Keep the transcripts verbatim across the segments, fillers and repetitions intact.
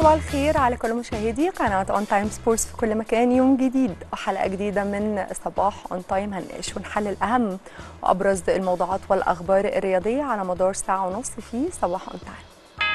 صباح الخير على كل مشاهدي قناة اون تايم سبورتس في كل مكان. يوم جديد وحلقة جديدة من صباح اون تايم، هنناقش ونحلل أهم وأبرز الموضوعات والأخبار الرياضية على مدار ساعة ونص في صباح اون تايم.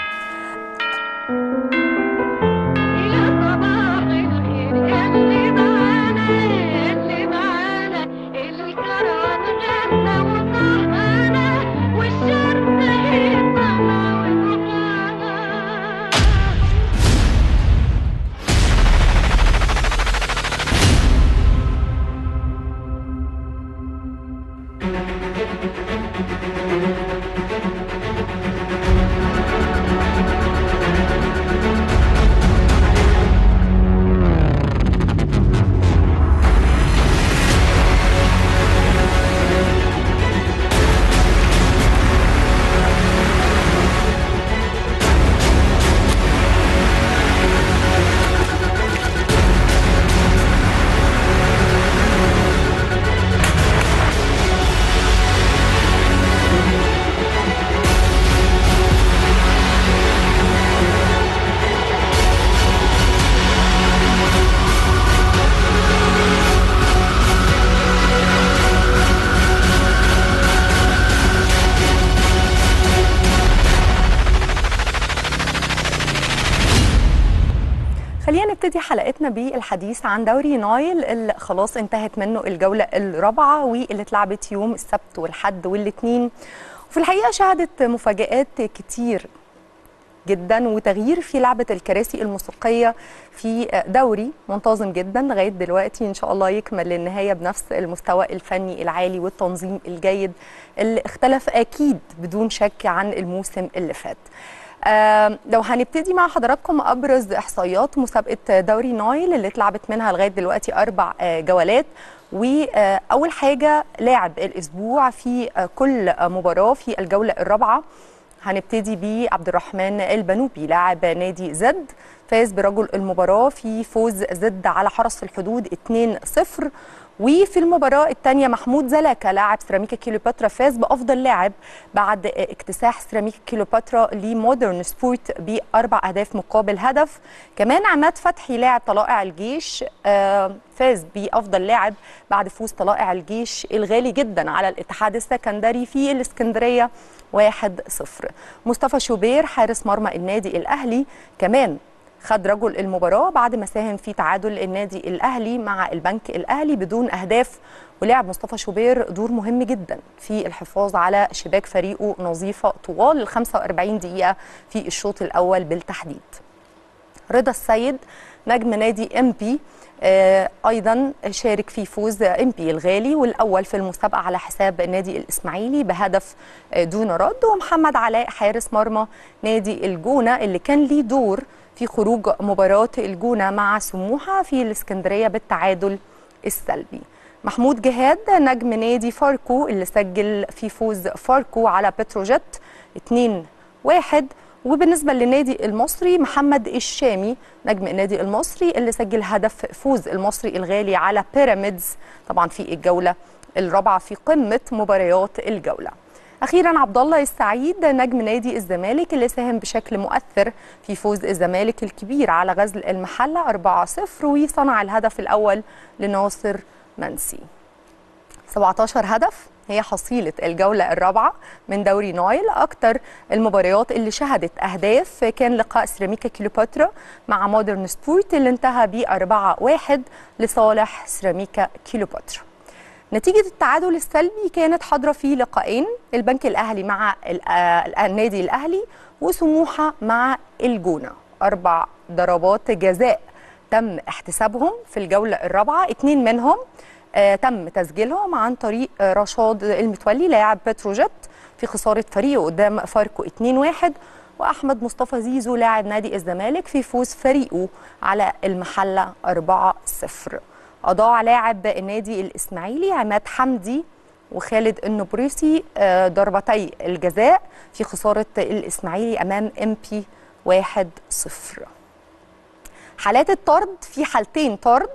خلينا نبتدي حلقتنا بالحديث عن دوري نايل اللي خلاص انتهت منه الجولة الرابعة واللي اتلعبت يوم السبت والحد والاثنين، وفي الحقيقة شهدت مفاجآت كتير جدا وتغيير في لعبة الكراسي الموسيقية في دوري منتظم جدا لغاية دلوقتي، إن شاء الله يكمل للنهاية بنفس المستوى الفني العالي والتنظيم الجيد اللي اختلف أكيد بدون شك عن الموسم اللي فات. آه لو هنبتدي مع حضراتكم أبرز إحصائيات مسابقة دوري نايل اللي اتلعبت منها لغاية دلوقتي أربع آه جولات. وأول حاجة لاعب الأسبوع في آه كل آه مباراة في الجولة الرابعة، هنبتدي بعبد الرحمن البنوبي لاعب نادي زد، فاز برجل المباراة في فوز زد على حرس الحدود اثنين صفر. وفي المباراة الثانية محمود زلاكا لاعب سيراميكا كيلوباترا فاز بأفضل لاعب بعد اكتساح سيراميكا كيلوباترا لمودرن سبورت بأربع أهداف مقابل هدف. كمان عماد فتحي لاعب طلائع الجيش فاز بأفضل لاعب بعد فوز طلائع الجيش الغالي جدا على الاتحاد السكندري في الإسكندرية واحد صفر. مصطفى شوبير حارس مرمى النادي الأهلي كمان خد رجل المباراة بعد ما ساهم في تعادل النادي الأهلي مع البنك الأهلي بدون أهداف، ولعب مصطفى شوبير دور مهم جدا في الحفاظ على شباك فريقه نظيفة طوال ال خمسة وأربعين دقيقة في الشوط الأول بالتحديد. رضا السيد نجم نادي ام بي آه أيضا شارك في فوز ام بي الغالي والأول في المسابقة على حساب النادي الإسماعيلي بهدف آه دون رد. ومحمد علاء حارس مرمى نادي الجونة اللي كان ليه دور في خروج مباراة الجونة مع سموحة في الإسكندرية بالتعادل السلبي. محمود جهاد نجم نادي فاركو اللي سجل في فوز فاركو على بتروجيت اثنين واحد. وبالنسبة للنادي المصري محمد الشامي نجم النادي المصري اللي سجل هدف فوز المصري الغالي على بيراميدز طبعا في الجولة الرابعة في قمة مباريات الجولة. أخيراً عبد الله السعيد نجم نادي الزمالك اللي ساهم بشكل مؤثر في فوز الزمالك الكبير على غزل المحلة أربعة صفر وصنع الهدف الأول لناصر منسي. سبعة عشر هدف هي حصيلة الجولة الرابعة من دوري نايل. أكتر المباريات اللي شهدت أهداف كان لقاء سيراميكا كيلوباترا مع مودرن سبورت اللي انتهى ب أربعة واحد لصالح سيراميكا كيلوباترا. نتيجة التعادل السلبي كانت حاضرة في لقاءين، البنك الأهلي مع النادي الأهلي وسموحة مع الجونة. أربع ضربات جزاء تم احتسابهم في الجولة الرابعة، اثنين منهم آه تم تسجيلهم عن طريق آه رشاد المتولي لاعب بتروجيت في خسارة فريقه قدام فاركو اثنين واحد، وأحمد مصطفى زيزو لاعب نادي الزمالك في فوز فريقه على المحلة أربعة صفر. أضاع لاعب النادي الإسماعيلي عماد حمدي وخالد النبريسي ضربتي الجزاء في خسارة الإسماعيلي أمام ام بي واحد صفر. حالات الطرد في حالتين طرد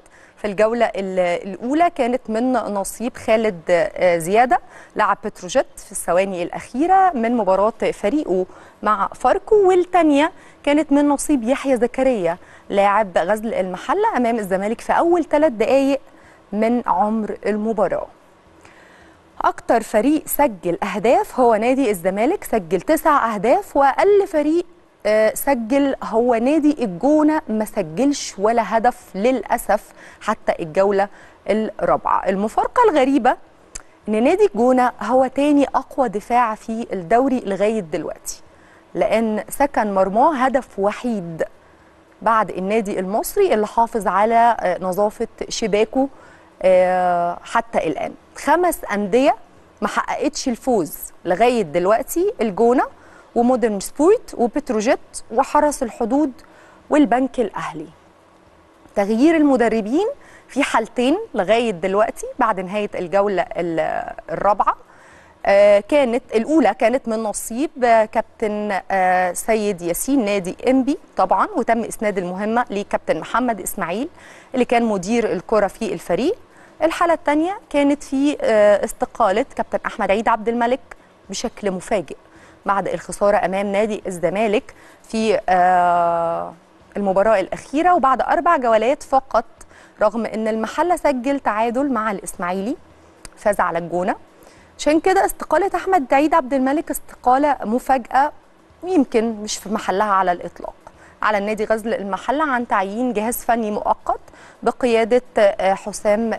في الجولة الأولى كانت من نصيب خالد زيادة لاعب بتروجيت في الثواني الأخيرة من مباراة فريقه مع فاركو، والثانية كانت من نصيب يحيى زكريا لاعب غزل المحلة أمام الزمالك في أول ثلاث دقايق من عمر المباراة. أكتر فريق سجل أهداف هو نادي الزمالك، سجل تسع أهداف، وأقل فريق سجل هو نادي الجونة، ما سجلش ولا هدف للأسف حتى الجولة الرابعة. المفارقة الغريبة إن نادي الجونة هو تاني أقوى دفاع في الدوري لغاية دلوقتي، لأن سكن مرماه هدف وحيد بعد النادي المصري اللي حافظ على نظافة شباكه حتى الآن. خمس أندية ما حققتش الفوز لغاية دلوقتي: الجونة ومودرن سبورت وبتروجيت وحرس الحدود والبنك الأهلي. تغيير المدربين في حالتين لغاية دلوقتي بعد نهاية الجولة الرابعة. كانت الأولى كانت من نصيب كابتن سيد ياسين نادي إنبي طبعا، وتم إسناد المهمة لكابتن محمد إسماعيل اللي كان مدير الكرة في الفريق. الحالة الثانية كانت في استقالة كابتن أحمد عيد عبد الملك بشكل مفاجئ بعد الخسارة أمام نادي الزمالك في المباراة الأخيرة، وبعد أربع جولات فقط، رغم أن المحلة سجل تعادل مع الإسماعيلي فاز على الجونة. عشان كده استقالة أحمد عيد عبد الملك استقالة مفاجئة ويمكن مش في محلها على الإطلاق. على النادي غزل المحلة عن تعيين جهاز فني مؤقت بقيادة حسام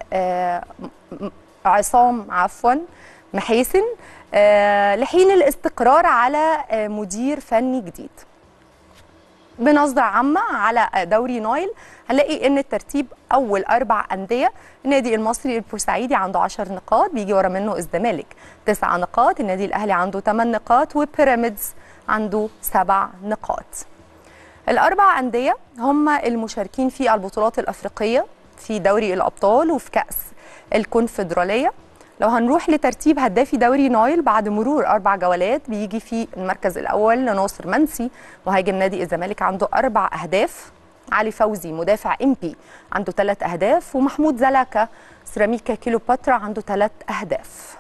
عصام عفوا محيسن لحين الاستقرار على مدير فني جديد. بنظرة عامة على دوري نايل هنلاقي ان الترتيب اول اربع انديه: النادي المصري البورسعيدي عنده عشر نقاط، بيجي ورا منه الزمالك تسع نقاط، النادي الاهلي عنده ثمان نقاط، وبيراميدز عنده سبع نقاط. الاربع انديه هم المشاركين في البطولات الافريقيه في دوري الابطال وفي كاس الكونفدراليه. لو هنروح لترتيب هدافي دوري نايل بعد مرور أربع جولات، بيجي في المركز الأول ناصر منسي مهاجم نادي الزمالك عنده أربع أهداف، علي فوزي مدافع إمبي عنده ثلاث أهداف، ومحمود زلاكا سيراميكا كيلوباترا عنده ثلاث أهداف.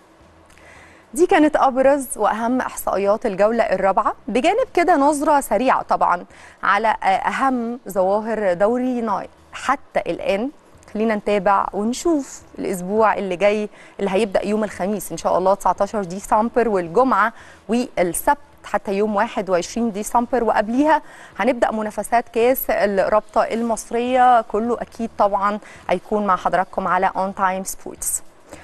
دي كانت أبرز وأهم إحصائيات الجولة الرابعة. بجانب كده نظرة سريعة طبعا على أهم ظواهر دوري نايل حتى الآن. خلينا نتابع ونشوف الاسبوع اللي جاي اللي هيبدا يوم الخميس ان شاء الله تسعتاشر ديسمبر، والجمعه والسبت حتى يوم واحد وعشرين ديسمبر، وقبليها هنبدا منافسات كاس الرابطه المصريه. كله اكيد طبعا هيكون مع حضراتكم على اون تايم سبورتس.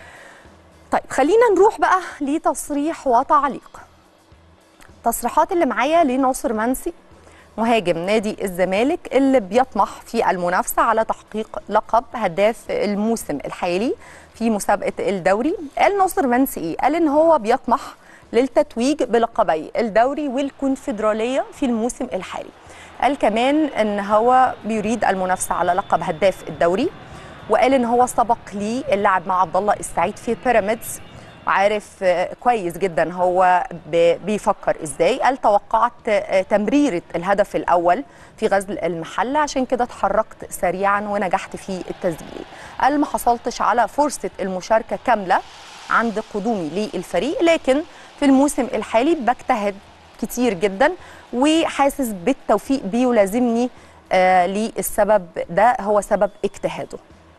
طيب خلينا نروح بقى لتصريح وتعليق. التصريحات اللي معايا لناصر منسي مهاجم نادي الزمالك اللي بيطمح في المنافسة على تحقيق لقب هداف الموسم الحالي في مسابقة الدوري. قال ناصر منسي ايه؟ قال ان هو بيطمح للتتويج بلقبي الدوري والكونفدرالية في الموسم الحالي. قال كمان ان هو بيريد المنافسة على لقب هداف الدوري، وقال ان هو سبق ليه اللعب مع عبد الله السعيد في بيراميدز وعارف كويس جدا هو بيفكر ازاي. قال توقعت تمريرة الهدف الاول في غزل المحلة، عشان كده اتحركت سريعا ونجحت في التسجيل. قال ما حصلتش على فرصة المشاركة كاملة عند قدومي للفريق، لكن في الموسم الحالي بجتهد كتير جدا وحاسس بالتوفيق بيه ولازمني آه للسبب ده هو سبب اجتهاده.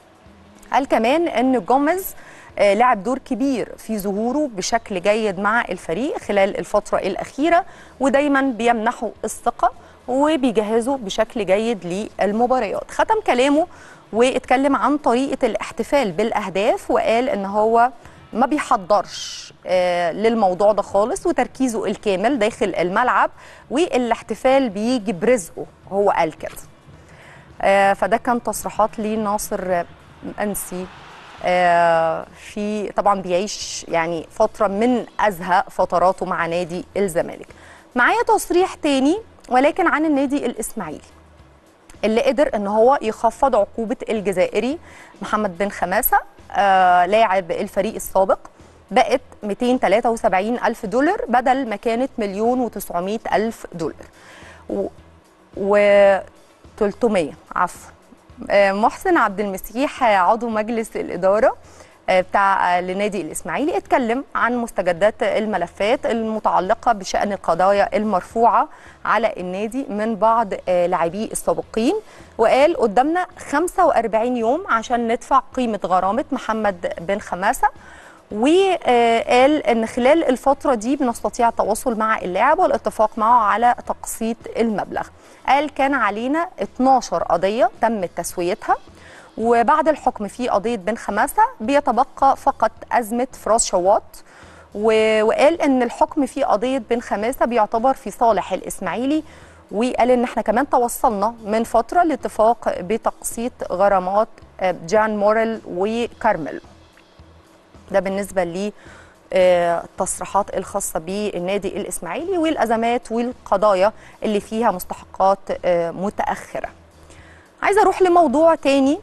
قال كمان ان جوميز آه لعب دور كبير في ظهوره بشكل جيد مع الفريق خلال الفترة الأخيرة، ودايما بيمنحه الثقة وبيجهزه بشكل جيد للمباريات. ختم كلامه واتكلم عن طريقة الاحتفال بالأهداف، وقال ان هو ما بيحضرش آه للموضوع ده خالص، وتركيزه الكامل داخل الملعب، والاحتفال بيجي برزقه، هو قال كده. آه فده كان تصريحات لناصر منسي. آه في طبعا بيعيش يعني فترة من أزهى فتراته مع نادي الزمالك. معايا تصريح تاني ولكن عن النادي الإسماعيلي اللي قدر ان هو يخفض عقوبة الجزائري محمد بن خماسة آه لاعب الفريق السابق، بقت مئتين وثلاثة وسبعين ألف دولار بدل ما كانت مليون وتسعمائة ألف دولار و, و... ثلاثمائة عفوا محسن عبد المسيح عضو مجلس الإدارة بتاع لنادي الإسماعيلي اتكلم عن مستجدات الملفات المتعلقة بشأن القضايا المرفوعة على النادي من بعض لاعبيه السابقين، وقال قدامنا خمسة وأربعين يوم عشان ندفع قيمة غرامة محمد بن خماسة، وقال ان خلال الفترة دي بنستطيع التواصل مع اللاعب والاتفاق معه على تقسيط المبلغ. قال كان علينا اتناشر قضية تم تسويتها، وبعد الحكم في قضية بن خماسة بيتبقى فقط أزمة فراس شواط، وقال ان الحكم في قضية بن خماسة بيعتبر في صالح الإسماعيلي، وقال ان احنا كمان توصلنا من فترة لاتفاق بتقسيط غرامات جان موريل وكارميل. ده بالنسبة لي التصريحات الخاصة بالنادي الإسماعيلي والأزمات والقضايا اللي فيها مستحقات متأخرة. عايزة أروح لموضوع تاني،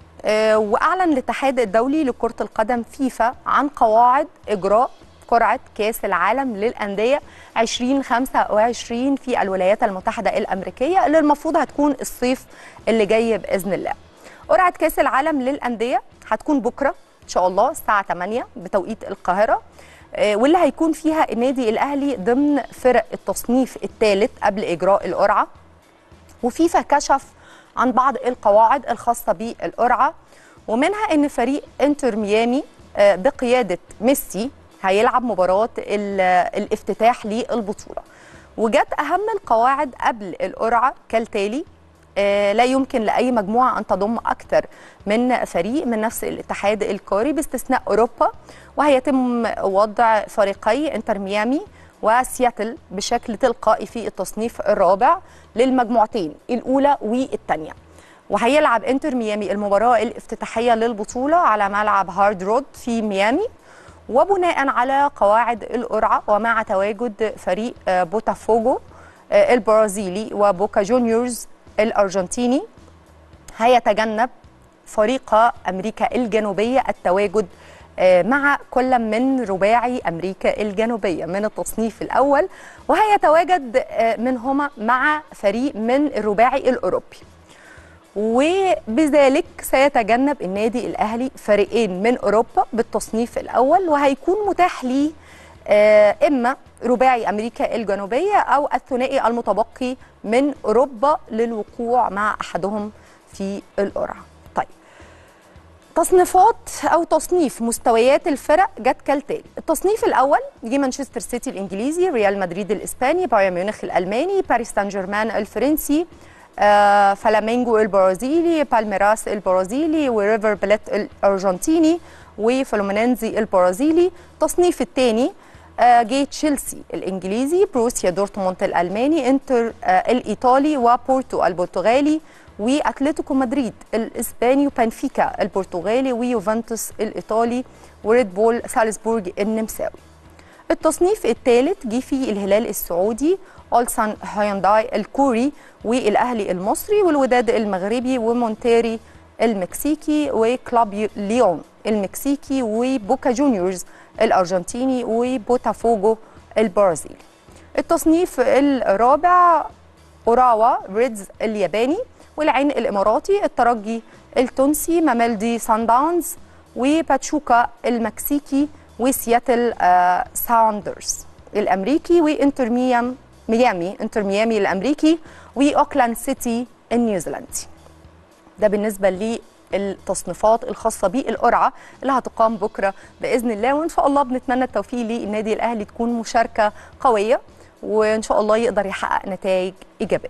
وأعلن الاتحاد الدولي لكرة القدم فيفا عن قواعد إجراء قرعة كأس العالم للأندية ألفين وخمسة وعشرين في الولايات المتحدة الأمريكية، اللي المفروض هتكون الصيف اللي جاي بإذن الله. قرعة كأس العالم للأندية هتكون بكرة إن شاء الله الساعة ثمانية بتوقيت القاهرة، واللي هيكون فيها النادي الأهلي ضمن فرق التصنيف الثالث قبل إجراء القرعة. وفيفا كشف عن بعض القواعد الخاصة بالقرعة، ومنها أن فريق انتر ميامي بقيادة ميسي هيلعب مباراة الافتتاح للبطولة. وجت أهم القواعد قبل القرعة كالتالي: لا يمكن لأي مجموعة أن تضم أكثر من فريق من نفس الاتحاد القاري باستثناء أوروبا، وهيتم وضع فريقي انتر ميامي وسياتل بشكل تلقائي في التصنيف الرابع للمجموعتين الأولى والثانية. وهيلعب انتر ميامي المباراة الافتتاحية للبطولة على ملعب هارد رود في ميامي، وبناء على قواعد القرعة ومع تواجد فريق بوتافوغو البرازيلي وبوكا جونيورز الأرجنتيني، هيتجنب فريق أمريكا الجنوبية التواجد مع كل من رباعي أمريكا الجنوبية من التصنيف الأول، وهيتواجد منهما مع فريق من الرباعي الأوروبي. وبذلك سيتجنب النادي الأهلي فريقين من أوروبا بالتصنيف الأول، وهيكون متاح ليه إما رباعي أمريكا الجنوبية أو الثنائي المتبقي من أوروبا للوقوع مع أحدهم في القرعة. طيب، تصنيفات أو تصنيف مستويات الفرق جت كالتالي: التصنيف الأول يجي مانشستر سيتي الإنجليزي، ريال مدريد الإسباني، بايرن ميونخ الألماني، باريس سان جيرمان الفرنسي، آه، فلامينجو البرازيلي، بالميراس البرازيلي، وريفر بليت الأرجنتيني، وفلومينينزي البرازيلي. التصنيف الثاني آه، جي تشيلسي الإنجليزي، بروسيا دورتموند الألماني، انتر آه، الإيطالي، وبورتو البرتغالي، وأتلتيكو مدريد الإسباني، وبنفيكا البرتغالي، ويوفنتوس الإيطالي، وريد بول سالزبورغ النمساوي. التصنيف الثالث جه فيه الهلال السعودي، أولسان هيونداي الكوري، والأهلي المصري، والوداد المغربي، ومونتيري المكسيكي، وكلاب ليون المكسيكي، وبوكا جونيورز الأرجنتيني، وبوتافوغو البرازيلي. التصنيف الرابع أوراوا ريدز الياباني، والعين الإماراتي، الترجي التونسي، ماميلدي سان داونز، وباتشوكا المكسيكي، وسياتل آه ساوندرز الأمريكي، وإنتر ميامي ميامي انتر ميامي الأمريكي، وأوكلاند سيتي النيوزيلندي. ده بالنسبة للتصنيفات الخاصة بالقرعة اللي هتقام بكرة بإذن الله، وإن شاء الله بنتمنى التوفيق للنادي الأهلي، تكون مشاركة قوية وإن شاء الله يقدر يحقق نتائج إيجابية.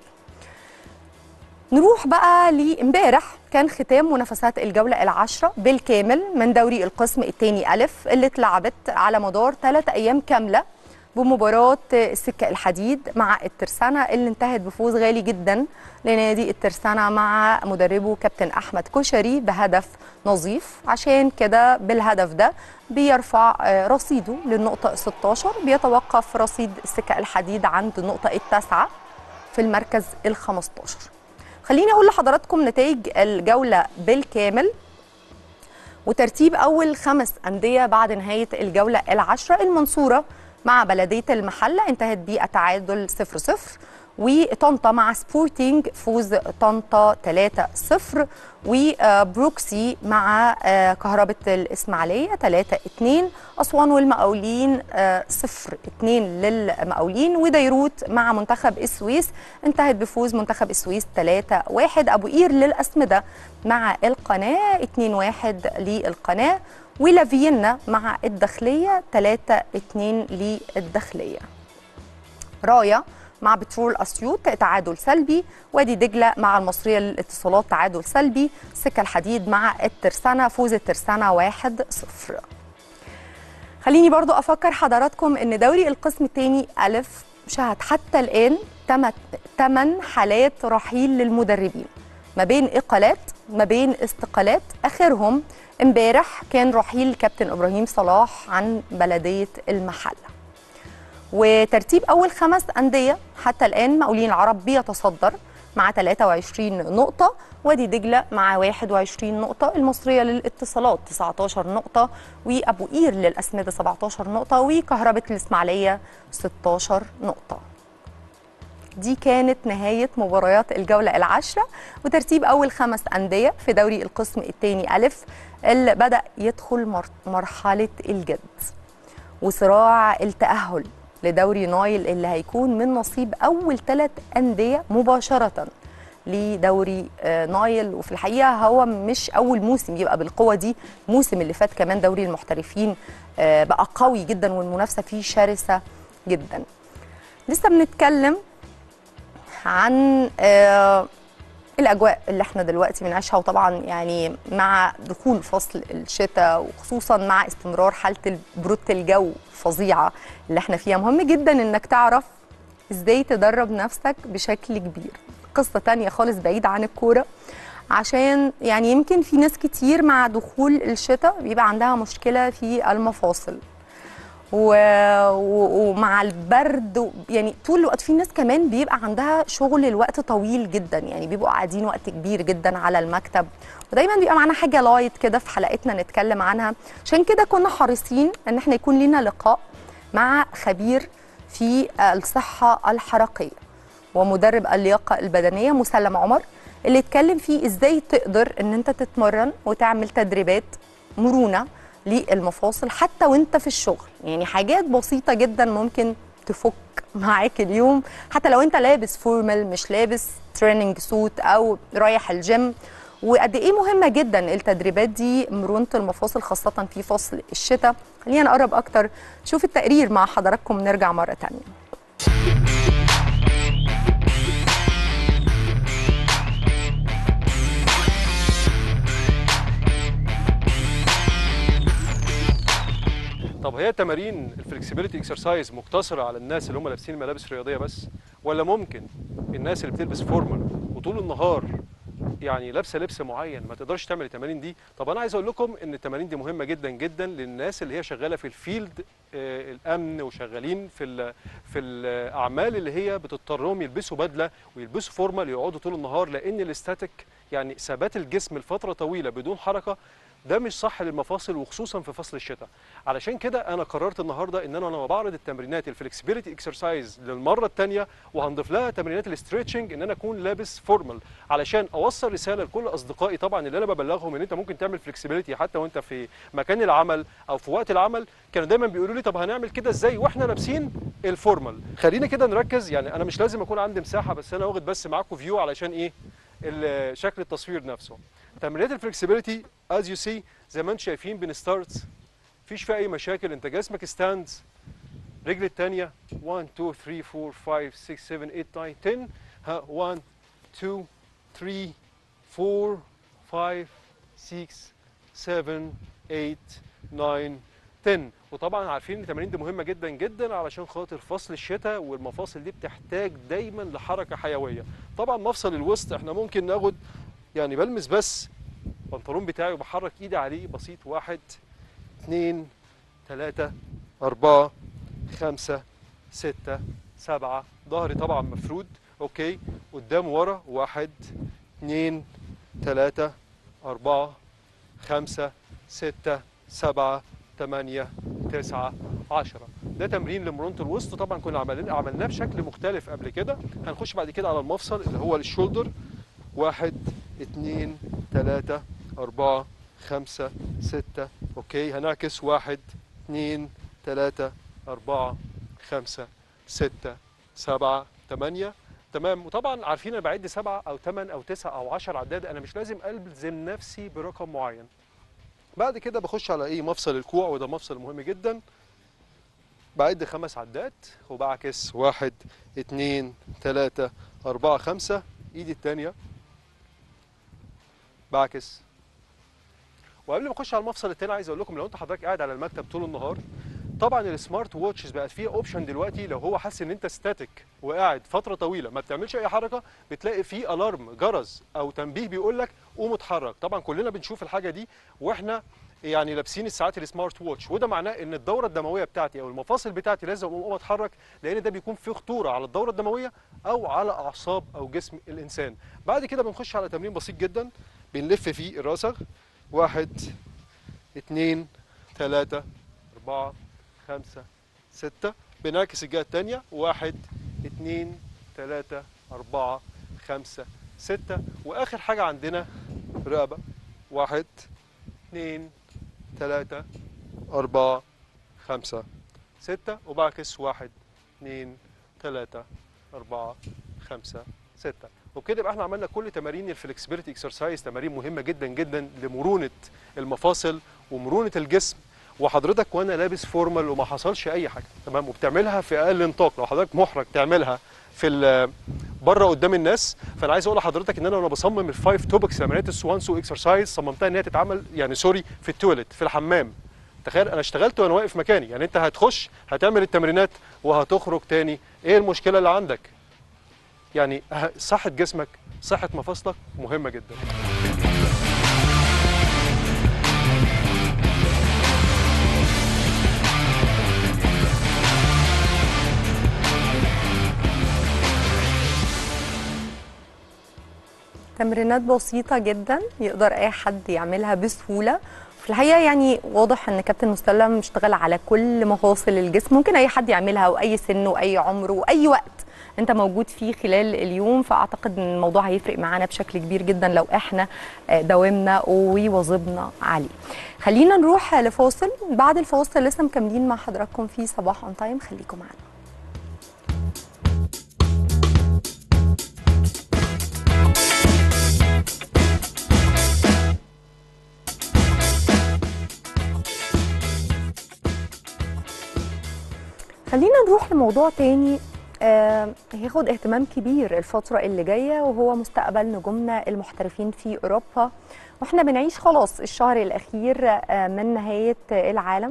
نروح بقى لامبارح، كان ختام منافسات الجولة العاشرة بالكامل من دوري القسم الثاني ألف، اللي اتلعبت على مدار ثلاث أيام كاملة بمباراة السكة الحديد مع الترسانة، اللي انتهت بفوز غالي جدا لنادي الترسانة مع مدربه كابتن أحمد كشري بهدف نظيف. عشان كده بالهدف ده بيرفع رصيده للنقطة ستة عشر، بيتوقف رصيد السكة الحديد عند النقطة التاسعة في المركز الخمسة عشر. خليني أقول لحضراتكم نتائج الجولة بالكامل وترتيب أول خمس أندية بعد نهاية الجولة العاشرة. المنصورة مع بلدية المحلة انتهت بالتعادل صفر صفر، وطنطا مع سبورتينج فوز طنطا ثلاثة صفر، وبروكسي مع كهربة الإسماعيلية ثلاثة اثنين، أسوان والمقاولين صفر اثنين للمقاولين، وديروت مع منتخب السويس انتهت بفوز منتخب السويس ثلاثة واحد، أبو قير للأسمدة مع القناة اثنين واحد للقناة، ولافيينا مع الداخلية ثلاثة اثنين للداخلية. راية مع بترول أسيوط تعادل سلبي، وادي دجلة مع المصرية للاتصالات تعادل سلبي، سكة الحديد مع الترسانة فوز الترسانة واحد صفر. خليني برضو أفكر حضراتكم إن دوري القسم الثاني ألف شهد حتى الآن ثمان حالات رحيل للمدربين، ما بين إقالات ما بين استقالات، آخرهم امبارح كان رحيل كابتن إبراهيم صلاح عن بلدية المحلة. وترتيب أول خمس أندية حتى الآن مقاولين العرب بيتصدر مع ثلاثة وعشرين نقطة، وادي دجلة مع واحد وعشرين نقطة، المصرية للاتصالات تسعة عشر نقطة، وأبو قير للأسمدة سبعة عشر نقطة، وكهربة الإسماعيلية ستة عشر نقطة. دي كانت نهاية مباريات الجولة العاشرة وترتيب أول خمس أندية في دوري القسم الثاني ألف اللي بدأ يدخل مرحلة الجد وصراع التأهل لدوري نايل اللي هيكون من نصيب أول ثلاث أندية مباشرة لدوري نايل. وفي الحقيقة هو مش أول موسم يبقى بالقوة دي، الموسم اللي فات كمان دوري المحترفين بقى قوي جدا والمنافسة فيه شرسة جدا. لسه بنتكلم عن الأجواء اللي احنا دلوقتي بنعيشها، وطبعا يعني مع دخول فصل الشتاء وخصوصا مع استمرار حالة برودة الجو فظيعة اللي احنا فيها، مهم جدا انك تعرف ازاي تدرب نفسك بشكل كبير. قصة تانية خالص بعيدة عن الكورة، عشان يعني يمكن في ناس كتير مع دخول الشتاء بيبقى عندها مشكلة في المفاصل و... ومع البرد، يعني طول الوقت. في ناس كمان بيبقى عندها شغل الوقت طويل جدا، يعني بيبقوا قاعدين وقت كبير جدا على المكتب، ودايما بيبقى معانا حاجه لايت كده في حلقتنا نتكلم عنها. عشان كده كنا حريصين ان احنا يكون لنا لقاء مع خبير في الصحه الحركيه ومدرب اللياقه البدنيه مسلم عمر، اللي اتكلم فيه ازاي تقدر ان انت تتمرن وتعمل تدريبات مرونه للمفاصل حتى وانت في الشغل. يعني حاجات بسيطة جدا ممكن تفك معاك اليوم حتى لو انت لابس فورمال مش لابس تريننج سوت او رايح الجيم. وقد ايه مهمة جدا التدريبات دي مرونة المفاصل خاصة في فصل الشتاء. خلينا نقرب اكتر شوف التقرير مع حضراتكم، نرجع مرة تانية. طب هي تمارين الفلكسبيليتي اكسرسايز مقتصره على الناس اللي هم لابسين ملابس رياضيه بس، ولا ممكن الناس اللي بتلبس فورمال وطول النهار يعني لابسه لبس معين ما تقدرش تعمل التمارين دي؟ طب انا عايز اقول لكم ان التمارين دي مهمه جدا جدا للناس اللي هي شغاله في الفيلد آه الامن وشغالين في في الاعمال اللي هي بتضطرهم يلبسوا بدله ويلبسوا فورمال يقعدوا طول النهار، لان الاستاتيك يعني ثبات الجسم لفتره طويله بدون حركه ده مش صح للمفاصل وخصوصا في فصل الشتاء. علشان كده انا قررت النهارده ان انا لما بعرض التمرينات الفلكسبيليتي اكسرسايز للمره الثانيه وهنضيف لها تمرينات الاستريتشنج ان انا اكون لابس فورمال، علشان اوصل رساله لكل اصدقائي طبعا اللي انا ببلغهم ان انت ممكن تعمل فلكسبيليتي حتى وانت في مكان العمل او في وقت العمل. كانوا دايما بيقولوا لي طب هنعمل كده ازاي واحنا لابسين الفورمال؟ خلينا كده نركز. يعني انا مش لازم اكون عندي مساحه، بس انا واخد بس معاكم فيو علشان ايه شكل التصوير نفسه. تمرينات الفلكسبيليتي as you see زي ما انتم شايفين بنستارت، مفيش فيها اي مشاكل. انت جسمك ستاندز، رجل الثانيه واحد اتنين تلاتة اربعة خمسة ستة سبعة تمانية تسعة عشرة. ها واحد اتنين تلاتة اربعة خمسة ستة سبعة تمانية تسعة عشرة. وطبعا عارفين ان التمارين دي مهمه جدا جدا علشان خاطر فصل الشتاء، والمفاصل دي بتحتاج دايما لحركه حيويه. طبعا مفصل الوسط احنا ممكن ناخد يعني بلمس بس البنطلون بتاعي وبحرك ايدي عليه بسيط، واحد اثنين ثلاثة أربعة خمسة ستة سبعة. ظهري طبعا مفرود اوكي قدام ورا، واحد اثنين ثلاثة أربعة خمسة ستة سبعة ثمانية تسعة، عشرة. ده تمرين لمرونة الوسط. طبعا كنا عملنا عملناه بشكل مختلف قبل كده. هنخش بعد كده على المفصل اللي هو الشولدر. واحد، اتنين، تلاتة، أربعة، خمسة، ستة. أوكي، هنعكس. واحد، اتنين، تلاتة، أربعة، خمسة، ستة، سبعة، تمانية. تمام. وطبعا عارفين انا بعد سبعة او ثمانية او تسعة او عشرة عداد، انا مش لازم الزم نفسي برقم معين. بعد كده بخش على ايه؟ مفصل الكوع، وده مفصل مهم جدا. بعد خمس عدات وبعكس. واحد، اتنين، تلاتة، أربعة، خمسة. ايدي التانية بعكس. وقبل ما اخش على المفصل التاني عايز اقول لكم، لو انت حضرتك قاعد على المكتب طول النهار، طبعا السمارت ووتشز بقت فيه اوبشن دلوقتي، لو هو حاسس ان انت ستاتيك وقاعد فتره طويله ما بتعملش اي حركه، بتلاقي فيه الارم، جرس او تنبيه بيقول لك قوم اتحرك. طبعا كلنا بنشوف الحاجه دي واحنا يعني لابسين الساعات السمارت ووتش، وده معناه ان الدوره الدمويه بتاعتي او المفاصل بتاعتي لازم اقوم اتحرك، لان ده بيكون فيه خطوره على الدوره الدمويه او على اعصاب او جسم الانسان. بعد كده بنخش على تمرين بسيط جدا بنلف فيه الراسغ. واحد، اتنين، تلاتة، أربعة، خمسة، ستة. بنعكس الجهة التانية. واحد، اتنين، تلاتة، أربعة، خمسة، ستة. وآخر حاجة عندنا رقبة. واحد، اتنين، تلاتة، أربعة، خمسة، ستة. وبعكس. واحد، اتنين، تلاتة، أربعة، خمسة، ستة. وبكده يبقى احنا عملنا كل تمارين الفلكسبيليتي اكسرسايز، تمارين مهمة جدا جدا لمرونة المفاصل ومرونة الجسم. وحضرتك وانا لابس فورمال وما حصلش اي حاجه، تمام، وبتعملها في اقل نطاق. لو حضرتك محرج تعملها في بره قدام الناس، فانا عايز اقول لحضرتك ان انا وانا بصمم الفايف توبكس عمليات السوانسو اكسرسايز، صممتها ان هي تتعمل يعني سوري في التويلت، في الحمام. تخيل انا اشتغلت وانا واقف مكاني. يعني انت هتخش هتعمل التمرينات وهتخرج تاني، ايه المشكله اللي عندك؟ يعني صحه جسمك، صحه مفاصلك مهمه جدا. تمرينات بسيطة جدا يقدر أي حد يعملها بسهولة. في الحقيقة يعني واضح إن كابتن مسلم اشتغل على كل مفاصل الجسم، ممكن أي حد يعملها وأي سن وأي عمر وأي وقت أنت موجود فيه خلال اليوم. فأعتقد إن الموضوع هيفرق معانا بشكل كبير جدا لو إحنا داومنا وواظبنا عليه. خلينا نروح لفاصل، بعد الفاصل لسه مكملين مع حضراتكم في صباح أون تايم، خليكم معانا. خلينا نروح لموضوع تاني آه هياخد اهتمام كبير الفترة اللي جاية، وهو مستقبل نجومنا المحترفين في أوروبا. واحنا بنعيش خلاص الشهر الأخير آه من نهاية العالم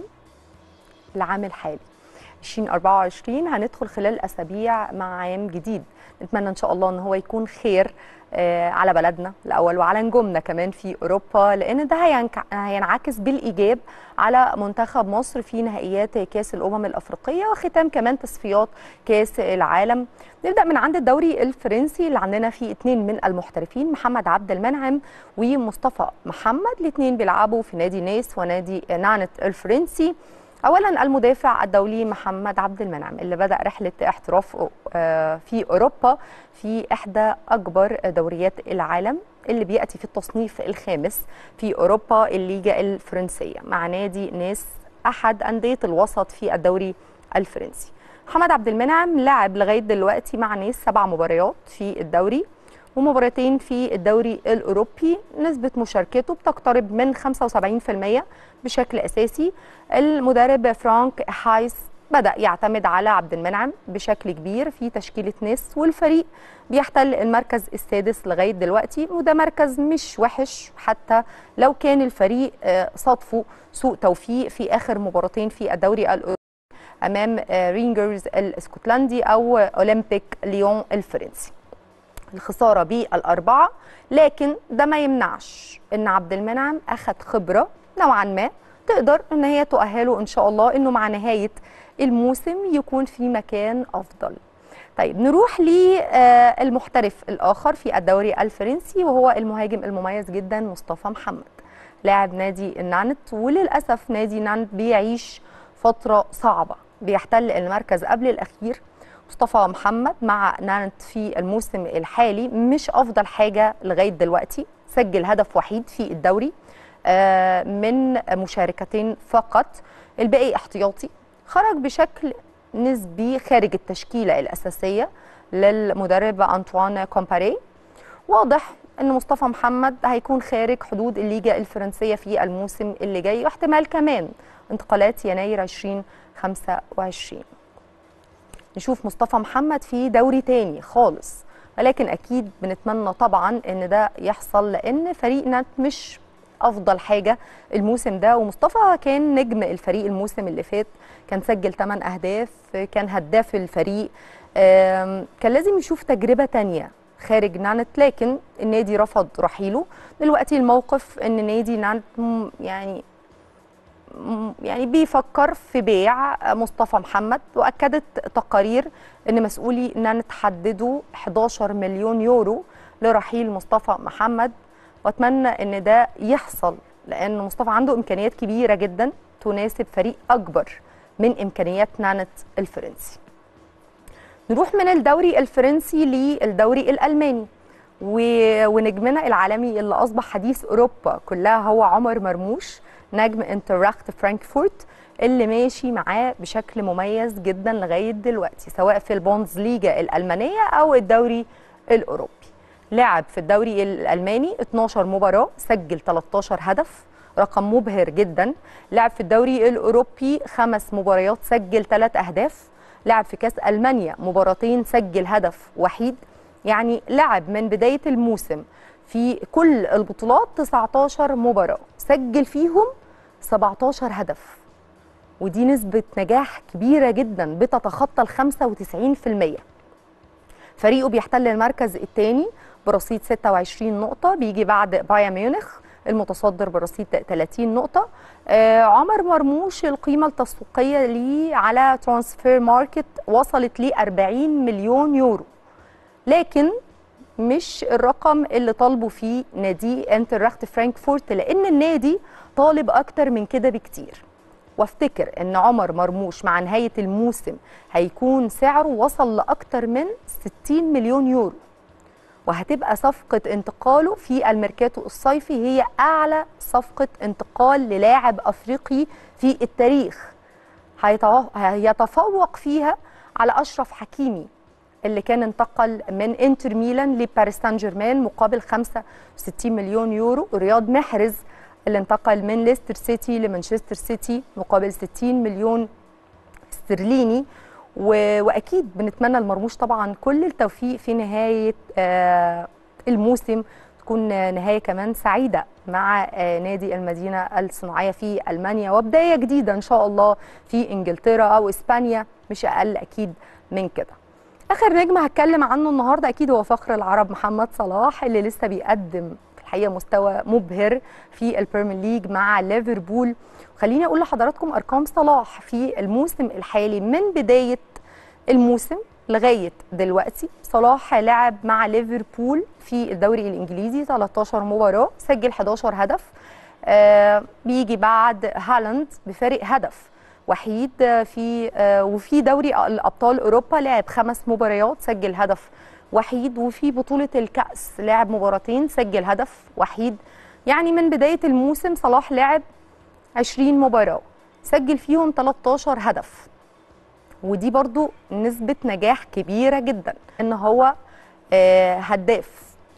العام الحالي ألفين وأربعة وعشرين. هندخل خلال أسابيع مع عام جديد، نتمنى إن شاء الله إن هو يكون خير آه على بلدنا الأول وعلى نجومنا كمان في أوروبا، لأن ده هينعكس بالإيجاب على منتخب مصر في نهائيات كأس الأمم الأفريقية وختام كمان تصفيات كأس العالم. نبدأ من عند الدوري الفرنسي اللي عندنا فيه اثنين من المحترفين، محمد عبد المنعم ومصطفى محمد، الاثنين بيلعبوا في نادي نيس ونادي نانت الفرنسي. اولا المدافع الدولي محمد عبد المنعم اللي بدأ رحلة احتراف في اوروبا في احدى اكبر دوريات العالم اللي بيأتي في التصنيف الخامس في اوروبا، الليجا الفرنسية، مع نادي نيس احد اندية الوسط في الدوري الفرنسي. محمد عبد المنعم لعب لغاية دلوقتي مع نيس سبع مباريات في الدوري ومباراتين في الدوري الأوروبي. نسبة مشاركته بتقترب من خمسة وسبعين بالمئة بشكل أساسي. المدرب فرانك هايس بدأ يعتمد على عبد المنعم بشكل كبير في تشكيلة نيس، والفريق بيحتل المركز السادس لغاية دلوقتي، وده مركز مش وحش حتى لو كان الفريق صادفه سوء توفيق في آخر مباراتين في الدوري الأوروبي أمام رينجرز الاسكتلندي أو أولمبيك ليون الفرنسي، الخسارة بالأربعة. لكن ده ما يمنعش ان عبد المنعم اخذ خبرة نوعا ما تقدر ان هي تؤهله ان شاء الله انه مع نهاية الموسم يكون في مكان افضل. طيب نروح للمحترف الاخر في الدوري الفرنسي وهو المهاجم المميز جدا مصطفى محمد، لاعب نادي نانت. وللاسف نادي نانت بيعيش فترة صعبة، بيحتل المركز قبل الأخير مصطفى محمد مع نانت في الموسم الحالي مش أفضل حاجة لغاية دلوقتي. سجل هدف وحيد في الدوري من مشاركتين فقط، الباقي احتياطي. خرج بشكل نسبي خارج التشكيلة الأساسية للمدرب أنطوان كومباري. واضح أن مصطفى محمد هيكون خارج حدود الليجا الفرنسية في الموسم اللي جاي، واحتمال كمان انتقالات يناير ألفين وخمسة وعشرين. نشوف مصطفى محمد في دوري تاني خالص، ولكن أكيد بنتمنى طبعا أن ده يحصل، لأن فريق نانت مش أفضل حاجة الموسم ده، ومصطفى كان نجم الفريق الموسم اللي فات، كان سجل ثمانية أهداف، كان هداف الفريق، كان لازم يشوف تجربة تانية خارج نانت، لكن النادي رفض رحيله. دلوقتي الموقف ان نادي نانت يعني يعني بيفكر في بيع مصطفى محمد، واكدت تقارير ان مسؤولي نانت حددوا حداشر مليون يورو لرحيل مصطفى محمد، واتمنى ان ده يحصل، لان مصطفى عنده امكانيات كبيره جدا تناسب فريق اكبر من امكانيات نانت الفرنسي. نروح من الدوري الفرنسي للدوري الألماني، ونجمنا العالمي اللي أصبح حديث أوروبا كلها هو عمر مرموش، نجم انتراخت فرانكفورت اللي ماشي معاه بشكل مميز جدا لغاية دلوقتي، سواء في البوندز ليجا الألمانية أو الدوري الأوروبي. لعب في الدوري الألماني اتناشر مباراة، سجل تلتاشر هدف، رقم مبهر جدا. لعب في الدوري الأوروبي خمس مباريات، سجل ثلاث أهداف. لعب في كاس ألمانيا مباراتين، سجل هدف وحيد. يعني لعب من بداية الموسم في كل البطولات تسعتاشر مباراة، سجل فيهم سبعتاشر هدف، ودي نسبة نجاح كبيرة جدا بتتخطى ال خمسة وتسعين بالمية. فريقه بيحتل المركز الثاني برصيد ستة وعشرين نقطة، بيجي بعد بايرن ميونخ المتصدر برصيد ثلاثين نقطة. آه عمر مرموش القيمة التسويقية ليه على ترانسفير ماركت وصلت ل أربعين مليون يورو، لكن مش الرقم اللي طالبه فيه نادي انتراخت فرانكفورت، لأن النادي طالب أكتر من كده بكتير. وافتكر ان عمر مرموش مع نهاية الموسم هيكون سعره وصل لأكتر من ستين مليون يورو، وهتبقى صفقة انتقاله في الميركاتو الصيفي هي أعلى صفقة انتقال للاعب أفريقي في التاريخ، هيتفوق فيها على أشرف حكيمي اللي كان انتقل من انتر ميلان لباريس سان جيرمان مقابل خمسة وستين مليون يورو. رياض محرز اللي انتقل من ليستر سيتي لمانشستر سيتي مقابل ستين مليون استرليني. واكيد بنتمنى لمرموش طبعا كل التوفيق في نهايه آه الموسم، تكون نهايه كمان سعيده مع آه نادي المدينه الصناعيه في المانيا، وبدايه جديده ان شاء الله في انجلترا او اسبانيا، مش اقل اكيد من كده. اخر نجم هتكلم عنه النهارده اكيد هو فخر العرب محمد صلاح، اللي لسه بيقدم الحقيقه مستوى مبهر في البريمير ليج مع ليفربول. خليني اقول لحضراتكم ارقام صلاح في الموسم الحالي من بدايه الموسم لغايه دلوقتي. صلاح لعب مع ليفربول في الدوري الانجليزي تلتاشر مباراه، سجل حداشر هدف، آه بيجي بعد هالاند بفارق هدف وحيد في آه وفي دوري الابطال اوروبا لعب خمس مباريات، سجل هدف وحيد، وفي بطوله الكاس لعب مباراتين، سجل هدف وحيد. يعني من بدايه الموسم صلاح لعب عشرين مباراه، سجل فيهم تلتاشر هدف، ودي برضو نسبة نجاح كبيرة جدا، ان هو آه هداف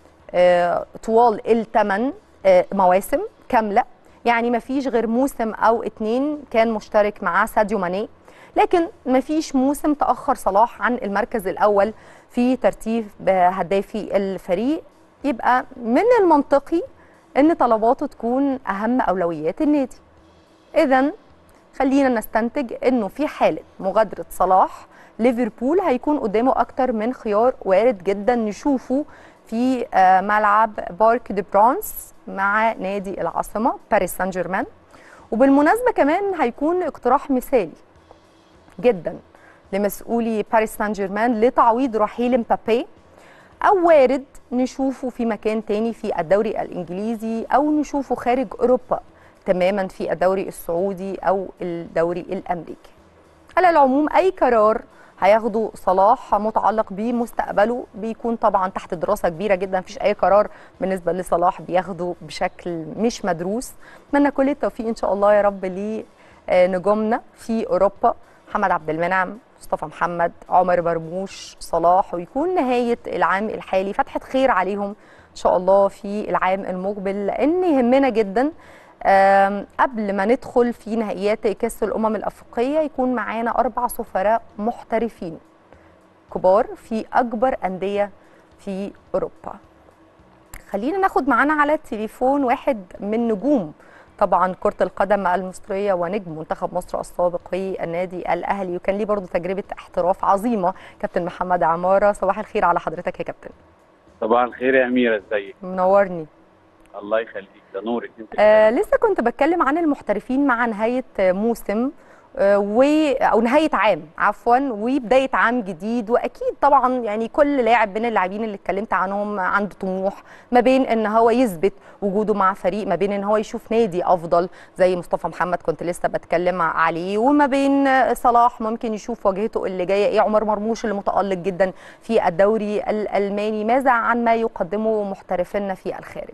آه طوال الثمان آه مواسم كاملة. يعني ما فيش غير موسم او اتنين كان مشترك معاه ساديو ماني، لكن ما فيش موسم تأخر صلاح عن المركز الاول في ترتيب هدافي الفريق. يبقى من المنطقي ان طلباته تكون اهم اولويات النادي. اذا خلينا نستنتج انه في حاله مغادره صلاح ليفربول هيكون قدامه اكتر من خيار وارد جدا نشوفه في ملعب بارك دي برانس مع نادي العاصمه باريس سان جيرمان. وبالمناسبه كمان هيكون اقتراح مثالي جدا لمسؤولي باريس سان جيرمان لتعويض رحيل مبابي، او وارد نشوفه في مكان تاني في الدوري الانجليزي او نشوفه خارج اوروبا تماما في الدوري السعودي أو الدوري الأمريكي. على العموم أي قرار هياخده صلاح متعلق بمستقبله بيكون طبعا تحت دراسة كبيرة جدا. مفيش أي قرار بالنسبة لصلاح بياخده بشكل مش مدروس. أتمنى كل التوفيق إن شاء الله يا رب لنجومنا في أوروبا، محمد عبد المنعم، مصطفى محمد، عمر مرموش، صلاح، ويكون نهاية العام الحالي فتحة خير عليهم إن شاء الله في العام المقبل، لأن يهمنا جدا قبل ما ندخل في نهائيات كأس الأمم الأفريقية يكون معانا أربع سفراء محترفين كبار في أكبر أندية في أوروبا. خلينا ناخد معانا على التليفون واحد من نجوم طبعا كرة القدم المصرية ونجم منتخب مصر السابق في النادي الأهلي، وكان ليه برضه تجربة احتراف عظيمة، كابتن محمد عمارة. صباح الخير على حضرتك يا كابتن. صباح الخير يا أميرة، ازيك؟ منورني. الله يخليك، ده نورك انت. آه لسه كنت بتكلم عن المحترفين مع نهاية موسم آه و او نهايه عام عفوا وبدايه عام جديد، واكيد طبعا يعني كل لاعب من اللاعبين اللي اتكلمت عنهم عنده طموح ما بين ان هو يثبت وجوده مع فريق، ما بين ان هو يشوف نادي افضل زي مصطفى محمد كنت لسه بتكلم عليه، وما بين صلاح ممكن يشوف واجهته اللي جايه ايه، عمر مرموش اللي متالق جدا في الدوري الالماني. ماذا عن ما يقدمه محترفينا في الخارج؟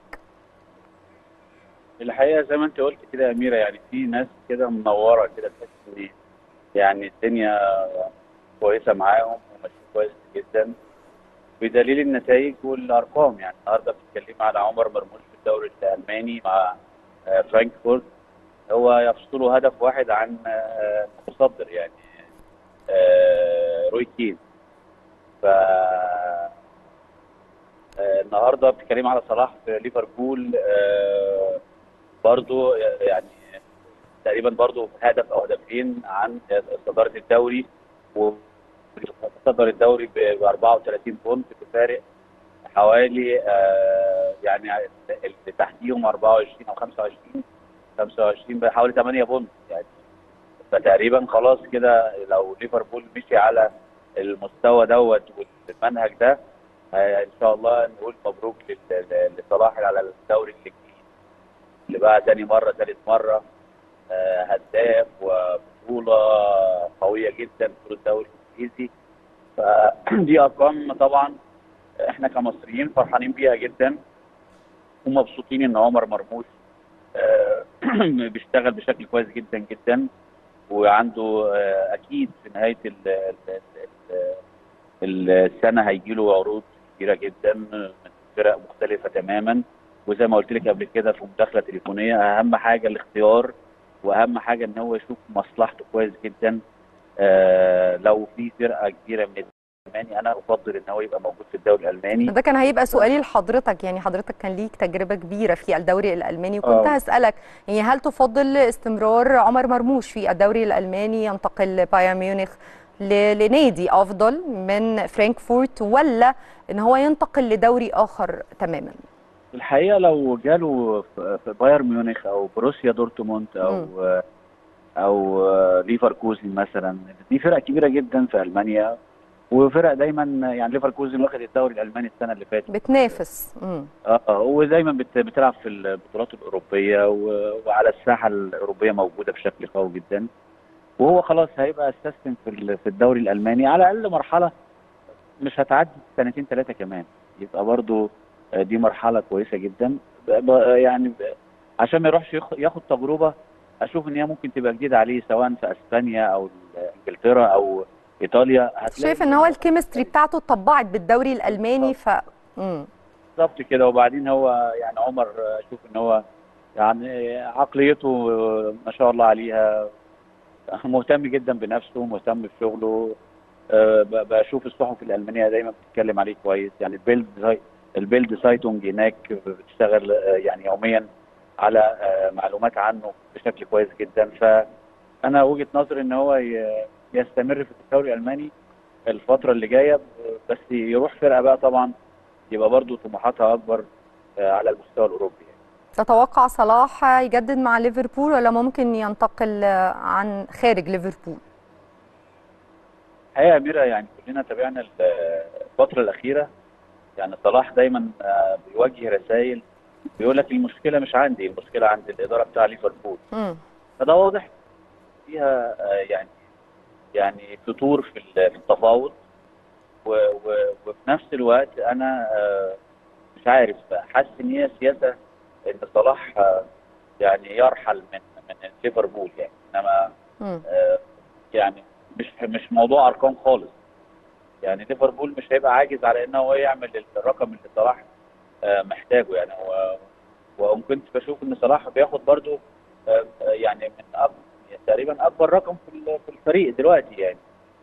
الحقيقه زي ما انت قلت كده يا اميره، يعني في ناس كده منوره كده، تحس ان يعني الدنيا كويسه معاهم وماشيين كويس جدا بدليل النتائج والارقام. يعني النهارده بنتكلم على عمر مرموش في الدوري الالماني مع فرانكفورت، هو يفصله هدف واحد عن المتصدر يعني روي كين. ف النهارده بتتكلم على صلاح في ليفربول، برضو يعني تقريبا برضو هدف او هدفين عن صداره الدوري، وصدر الدوري ب أربعة وثلاثين بونت بفارق حوالي آه يعني اللي تحتيهم أربعة وعشرين او خمسة وعشرين خمسة وعشرين بحوالي ثمانية بونت يعني. فتقريبا خلاص كده لو ليفربول مشي على المستوى دوت والمنهج ده آه ان شاء الله نقول مبروك لصلاح على الدوري الجديد اللي بقى تاني مره ثالث مره آه هداف وبطوله قويه جدا في الدوري الانجليزي. فدي ارقام طبعا احنا كمصريين فرحانين بيها جدا ومبسوطين ان عمر مرموش آه بيشتغل بشكل كويس جدا جدا، وعنده آه اكيد في نهايه ال ال السنه هيجي له عروض كبيره جدا من فرق مختلفه تماما. وزي ما قلت لك قبل كده في مداخله تليفونيه، اهم حاجه الاختيار واهم حاجه ان هو يشوف مصلحته كويس جدا. آه لو في فرقه كبيره من الالماني انا افضل ان هو يبقى موجود في الدوري الالماني. ده كان هيبقى سؤالي لحضرتك، يعني حضرتك كان ليك تجربه كبيره في الدوري الالماني، وكنت أوه. هسالك يعني هل تفضل استمرار عمر مرموش في الدوري الالماني ينتقل بايرن ميونخ لنادي افضل من فرانكفورت، ولا ان هو ينتقل لدوري اخر تماما؟ الحقيقه لو جاله في بايرن ميونخ او بروسيا دورتموند او م. او ليفركوزن مثلا، دي فرق كبيره جدا في المانيا، وفرق دايما يعني ليفركوزن واخد الدوري الالماني السنه اللي فاتت بتنافس امم اه ودايما بت... بتلعب في البطولات الاوروبيه و... وعلى الساحه الاوروبيه موجوده بشكل قوي جدا، وهو خلاص هيبقى اسيستنت في في الدوري الالماني على الاقل مرحله مش هتعدي سنتين ثلاثه كمان، يبقى برضو دي مرحله كويسه جدا يعني عشان ما يروحش ياخد تجربه اشوف ان هي ممكن تبقى جديده عليه سواء في اسبانيا او انجلترا او ايطاليا. شايف ان هو الكيمستري بتاعته اتطبعت بالدوري الالماني ف امم بالظبط كده. وبعدين هو يعني عمر اشوف ان هو يعني عقليته ما شاء الله عليها، مهتم جدا بنفسه مهتم بشغله. أه بشوف الصحف الالمانيه دايما بتتكلم عليه كويس، يعني البيلد البيلد سايتونج هناك بتشتغل يعني يوميا على معلومات عنه بشكل كويس جدا. فانا وجهه نظري ان هو يستمر في الدوري الالماني الفتره اللي جايه، بس يروح فرقه بقى طبعا يبقى برضه طموحاتها اكبر على المستوى الاوروبي. تتوقع صلاح يجدد مع ليفربول ولا ممكن ينتقل عن خارج ليفربول؟ الحقيقه يا اميره يعني كلنا تابعنا الفتره الاخيره، يعني صلاح دايما بيوجه رسائل بيقول لك المشكله مش عندي، المشكله عند الاداره بتاع ليفربول. امم فده واضح فيها آه، يعني يعني فتور في ال- في التفاوض. و- و- وفي نفس الوقت انا آه، مش عارف، حاسس ان هي سياسه ان صلاح آه، يعني يرحل من من ليفربول يعني. انما امم آه، يعني مش مش موضوع ارقام خالص. يعني ليفربول مش هيبقى عاجز على ان هو يعمل الرقم اللي صلاح آه، محتاجه يعني. هو وكنت بشوف ان صلاح بياخد برضو آه، يعني من أب تقريبا اكبر رقم في ال- في الفريق دلوقتي يعني.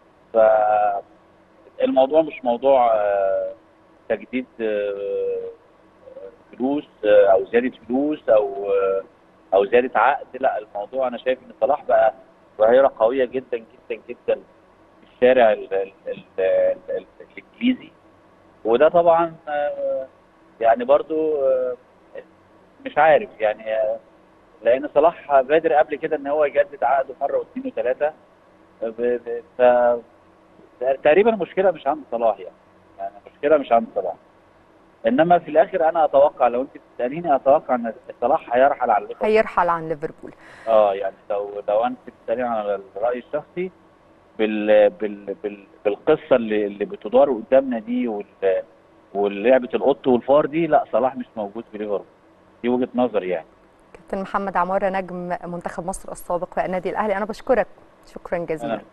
فالموضوع مش موضوع آه، تجديد آه، فلوس آه، او زياده فلوس او آه، او زياده عقد. لا، الموضوع انا شايف ان صلاح بقى ظاهره قويه جدا جدا جدا في الشارع ال- ال- ال- ال- الانجليزي. وده طبعا آه، يعني برضو آه، مش عارف يعني آه، لان صلاح بادر قبل كده ان هو يجدد عقده مره واثنين وثلاثه. ب- ب- ف تقريبا المشكله مش عند صلاح يعني. يعني المشكله مش عند صلاح. انما في الاخر انا اتوقع، لو انت بتساليني، اتوقع ان صلاح هيرحل على ليفربول. هيرحل عن ليفربول. اه يعني لو لو انت بتساليني على الراي الشخصي، بال بال بال بالقصه اللي اللي بتدار قدامنا دي، وال ولعبه القط والفار دي، لا صلاح مش موجود في ليفربول. دي وجهه نظري يعني. كابتن محمد عمارة نجم منتخب مصر السابق في النادي الاهلي، انا بشكرك شكرا جزيلا. انا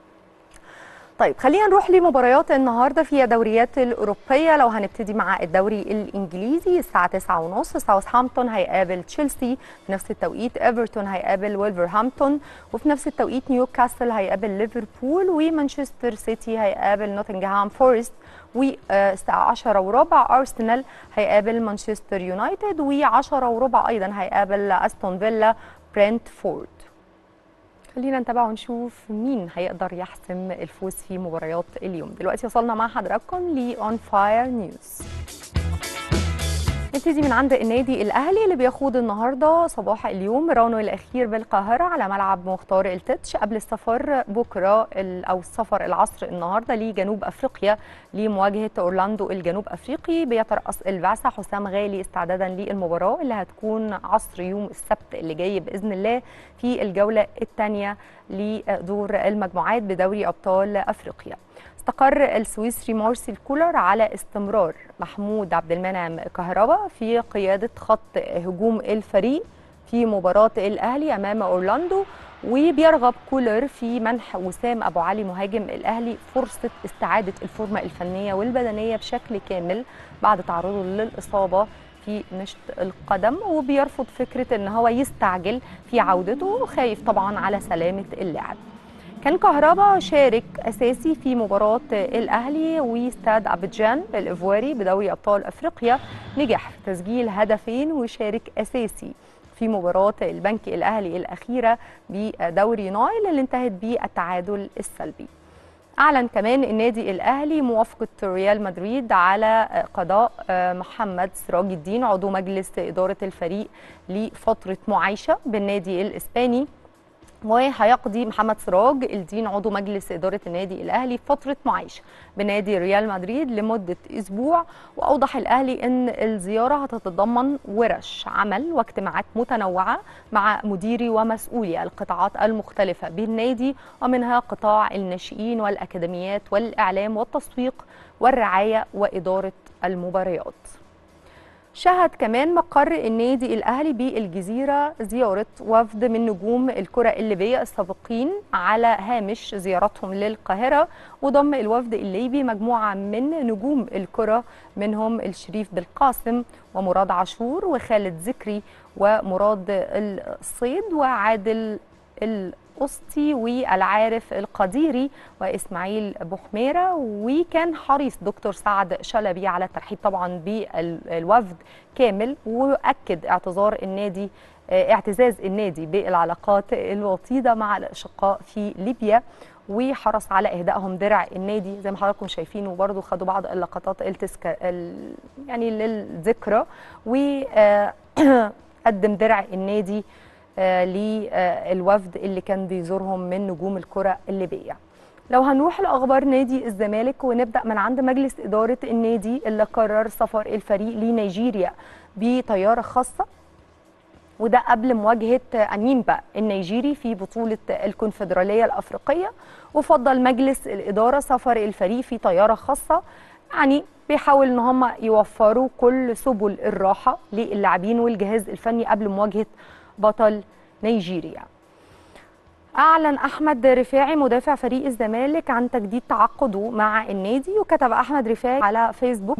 طيب خلينا نروح لمباريات النهارده في الدوريات الاوروبيه. لو هنبتدي مع الدوري الانجليزي الساعه تسعة وثلاثين ساوثهامبتون هيقابل تشيلسي، في نفس التوقيت ايفرتون هيقابل ويلفرهامبتون، وفي نفس التوقيت نيوكاسل هيقابل ليفربول، ومانشستر سيتي هيقابل نوتنغهام فورست، والساعه عشرة وربع ارسنال هيقابل مانشستر يونايتد، وعشرة وربع ايضا هيقابل استون فيلا برنتفورد. خلينا نتابع ونشوف مين هيقدر يحسم الفوز في مباريات اليوم. دلوقتي وصلنا مع حضراتكم ل On Fire News. نبتدي من عند النادي الاهلي اللي بيخوض النهارده صباح اليوم رانو الاخير بالقاهره على ملعب مختار التتش قبل السفر بكره او السفر العصر النهارده لجنوب افريقيا لمواجهه اورلاندو الجنوب افريقي. بيترأس البعثه حسام غالي استعدادا للمباراه اللي هتكون عصر يوم السبت اللي جاي باذن الله في الجوله الثانيه لدور المجموعات بدوري ابطال افريقيا. استقر السويسري مارسيل كولر على استمرار محمود عبد المنعم كهربا في قيادة خط هجوم الفريق في مباراة الأهلي أمام أورلاندو، وبيرغب كولر في منح وسام أبو علي مهاجم الأهلي فرصة استعادة الفورمة الفنية والبدنية بشكل كامل بعد تعرضه للإصابة في مشط القدم، وبيرفض فكرة أن هو يستعجل في عودته، خايف طبعا على سلامة اللاعب. كان كهربا شارك أساسي في مباراة الأهلي واستاد أبيجان الإيفواري بدوري أبطال أفريقيا، نجح في تسجيل هدفين وشارك أساسي في مباراة البنك الأهلي الأخيرة بدوري نايل اللي انتهت بالتعادل السلبي. أعلن كمان النادي الأهلي موافقة ريال مدريد على قضاء محمد سراج الدين عضو مجلس إدارة الفريق لفترة معايشة بالنادي الإسباني، وهيقضي محمد سراج الدين عضو مجلس إدارة النادي الأهلي فترة معايشة بنادي ريال مدريد لمدة أسبوع. وأوضح الأهلي أن الزيارة هتتضمن ورش عمل واجتماعات متنوعة مع مديري ومسؤولي القطاعات المختلفة بالنادي، ومنها قطاع الناشئين والأكاديميات والإعلام والتسويق والرعاية وإدارة المباريات. شهد كمان مقر النادي الأهلي بالجزيرة زيارة وفد من نجوم الكرة الليبية السابقين على هامش زيارتهم للقاهرة، وضم الوفد الليبي مجموعة من نجوم الكرة منهم الشريف بالقاسم ومراد عاشور وخالد ذكري ومراد الصيد وعادل القسطي والعارف القديري وإسماعيل بحميرة. وكان حريص دكتور سعد شلبي على الترحيب طبعا بالوفد كامل، وأكد اعتذار النادي اعتزاز النادي بالعلاقات الوطيدة مع الأشقاء في ليبيا، وحرص على إهدائهم درع النادي زي ما حضراتكم شايفين، وبرضه خدوا بعض اللقطات التسك ال... يعني للذكرى، وقدم درع النادي للوفد اللي كان بيزورهم من نجوم الكرة الليبية. لو هنروح لأخبار نادي الزمالك ونبدأ من عند مجلس إدارة النادي اللي قرر سفر الفريق لنيجيريا بطياره خاصه، وده قبل مواجهه انيمبا النيجيري في بطوله الكونفدراليه الافريقيه. وفضل مجلس الاداره سفر الفريق في طياره خاصه، يعني بيحاول ان هم يوفروا كل سبل الراحه للاعبين والجهاز الفني قبل مواجهه بطل نيجيريا. أعلن أحمد رفاعي مدافع فريق الزمالك عن تجديد تعاقده مع النادي، وكتب أحمد رفاعي على فيسبوك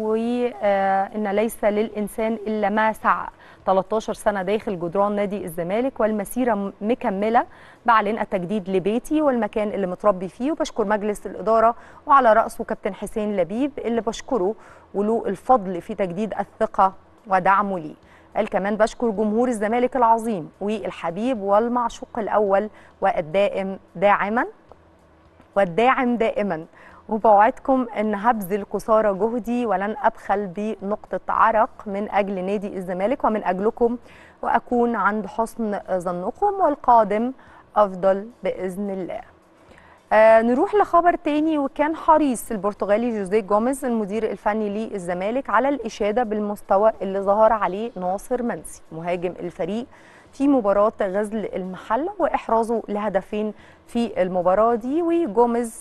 وإن ليس للإنسان إلا ما سعى. ثلاث عشرة سنة داخل جدران نادي الزمالك والمسيرة مكملة. بعلن التجديد لبيتي والمكان اللي متربي فيه، وبشكر مجلس الإدارة وعلى رأسه كابتن حسين لبيب اللي بشكره وله الفضل في تجديد الثقة ودعمه لي. قال كمان بشكر جمهور الزمالك العظيم والحبيب والمعشوق الأول والدائم داعما والداعم دائما، وبوعدكم أن هبذل قصارى جهدي ولن أبخل بنقطة عرق من أجل نادي الزمالك ومن أجلكم، وأكون عند حسن ظنكم والقادم أفضل بإذن الله. آه نروح لخبر تاني. وكان حريص البرتغالي جوزيه جوميز المدير الفني للزمالك على الإشادة بالمستوى اللي ظهر عليه ناصر منسي مهاجم الفريق في مباراة غزل المحلة وإحرازه لهدفين في المباراة دي. وجوميز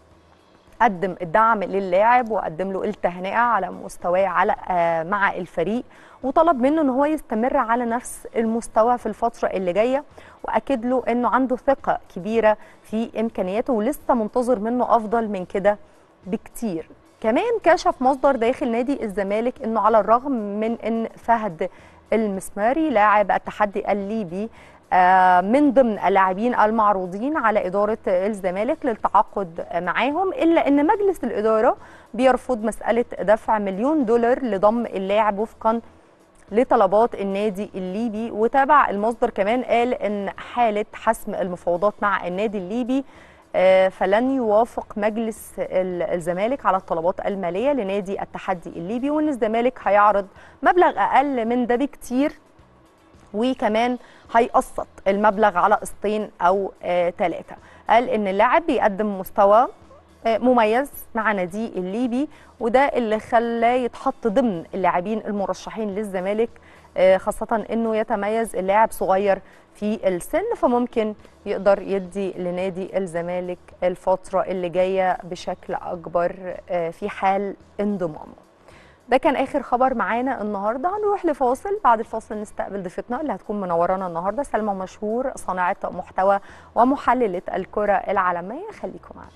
قدم الدعم للاعب وقدم له التهنئة على مستواه على آه مع الفريق، وطلب منه ان هو يستمر على نفس المستوى في الفترة اللي جاية، واكد له انه عنده ثقة كبيرة في امكانياته ولسه منتظر منه افضل من كده بكتير. كمان كشف مصدر داخل نادي الزمالك انه على الرغم من ان فهد المسماري لاعب التحدي الليبي من ضمن اللاعبين المعروضين على إدارة الزمالك للتعاقد معاهم، إلا أن مجلس الإدارة بيرفض مسألة دفع مليون دولار لضم اللاعب وفقا لطلبات النادي الليبي. وتابع المصدر كمان قال أن حالة حسم المفاوضات مع النادي الليبي فلن يوافق مجلس الزمالك على الطلبات المالية لنادي التحدي الليبي، وأن الزمالك هيعرض مبلغ أقل من ده بكتير، وكمان هيقسط المبلغ على قسطين او ثلاثه. آه قال ان اللاعب بيقدم مستوى آه مميز مع نادي الليبي، وده اللي خلاه يتحط ضمن اللاعبين المرشحين للزمالك، آه خاصه انه يتميز اللاعب صغير في السن، فممكن يقدر يدي لنادي الزمالك الفتره اللي جايه بشكل اكبر آه في حال انضمامه. ده كان آخر خبر معانا النهارده. هنروح لفاصل، بعد الفاصل نستقبل ضيفتنا اللي هتكون منورانا النهارده سلمى مشهور، صانعة محتوى ومحللة الكرة العالمية. خليكم معانا.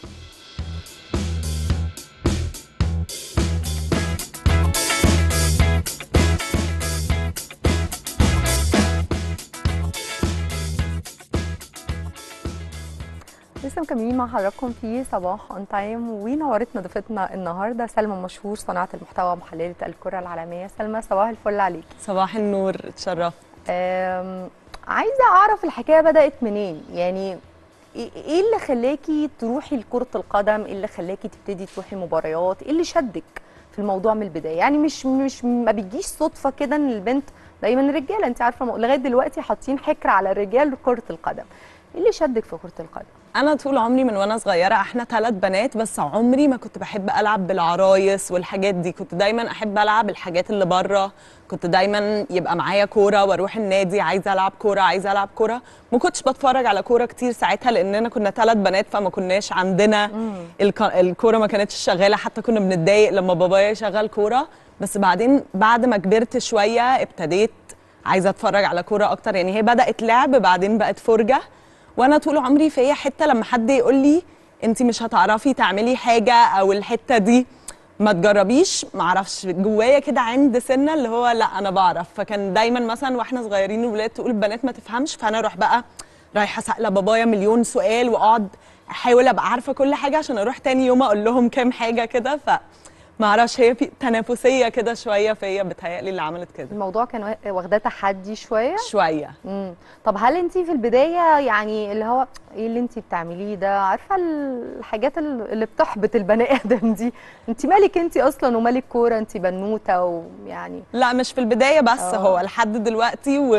لسه مكملين مع حضراتكم في صباح اون تايم، ونورتنا ضيفتنا النهارده سلمى مشهور، صناعه المحتوى ومحلله الكره العالميه. سلمى صباح الفل عليكي. صباح النور، اتشرفت. عايزه اعرف الحكايه بدات منين، يعني ايه اللي خلاكي تروحي لكره القدم، ايه اللي خلاكي تبتدي تروحي مباريات، ايه اللي شدك في الموضوع من البدايه؟ يعني مش مش ما بتجيش صدفه كده ان البنت، دايما الرجاله انت عارفه لغايه دلوقتي حاطين حكر على الرجال كره القدم. ايه اللي شدك في كره القدم؟ انا طول عمري من وانا صغيره، احنا ثلاث بنات بس عمري ما كنت بحب العب بالعرايس والحاجات دي، كنت دايما احب العب الحاجات اللي بره، كنت دايما يبقى معايا كوره واروح النادي عايزه العب كوره عايزه العب كوره. ما كنتش بتفرج على كوره كتير ساعتها لاننا كنا ثلاث بنات، فما كناش عندنا الك... الكوره ما كانتش شغاله، حتى كنا بنتضايق لما بابايا يشغل كوره. بس بعدين بعد ما كبرت شويه ابتديت عايزه اتفرج على كوره اكتر، يعني هي بدات لعب بعدين بقت فرجه. وانا طول عمري فيا حته لما حد يقول لي انت مش هتعرفي تعملي حاجه او الحته دي ما تجربيش، ما اعرفش جوايا كده عند سنه اللي هو لا انا بعرف. فكان دايما مثلا واحنا صغيرين الولاد تقول البنات ما تفهمش، فانا اروح بقى رايحه سائله بابايا مليون سؤال واقعد احاول ابقى عارفه كل حاجه عشان اروح تاني يوم اقول لهم كام حاجه كده. ف ما اعرفش هي في تنافسيه كده شويه فيا بتهيألي اللي عملت كده. الموضوع كان واخداه تحدي شويه شويه. امم طب هل انت في البدايه يعني اللي هو ايه اللي انت بتعمليه ده، عارفه الحاجات اللي بتحبط البني ادم دي، انت مالك انت اصلا ومالك كوره، انت بنوته ويعني لا مش في البدايه بس أوه. هو لحد دلوقتي و